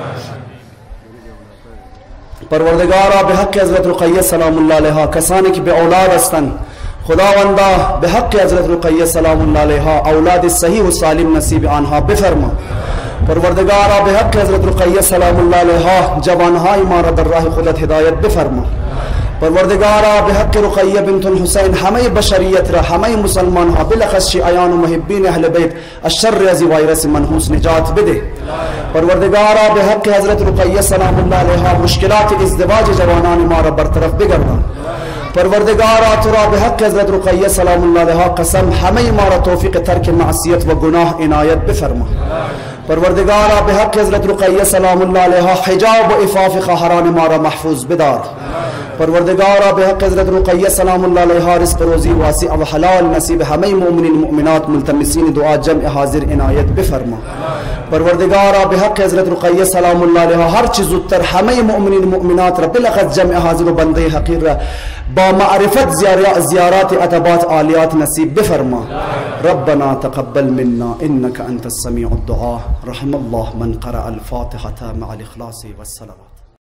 پروردگارا به حق حضرت رقیه سلام الله علیها کسانی که به اولاد هستند خداوندا به حق حضرت رقیه سلام الله علیها اولاد صحیح و سالم نصیب آنها بفرما. پروردگارا به حق حضرت رقیه سلام الله علیها جوانهای ما را در راه خودت هدایت بفرما. پروردگارا به حق رقیه بنت الحسین همه بشریت را همه مسلمان ها بلخص شیعیان و محبین اهل بیت از شر از ویروس منحوس نجات بده. پروردگارا به حق حضرت رقیه سلام الله علیها مشکلات ازدواج جوانان ما را برطرف بگردان. پروردگارا تو را به حق حضرت رقیه سلام الله علیها قسم همه ما را توفیق ترک معصیت و گناه عنایت بفرما. پروردگارا به حق حضرت رقیه سلام الله علیها حجاب و عفاف خواهران ما را محفوظ بدار. پروردگارا به حق حضرت رقیه سلام الله علیها رزق روزی واسع و حلال نصیب همه مؤمنین مؤمنات ملتمسین دعا جمع حاضر عنایت بفرما. پروردگارا به حق حضرت رقیه سلام الله علیها هر چه زودتر همه مؤمنین مؤمنات را بلخص جمع حاضر و بنده حقیر را با معرفت زیارات عتبات عالیات نصیب بفرما. ربنا تقبل منا انك انت السميع الدعاء. رحم الله من قرأ الفاتحة مع الاخلاص والصلوات.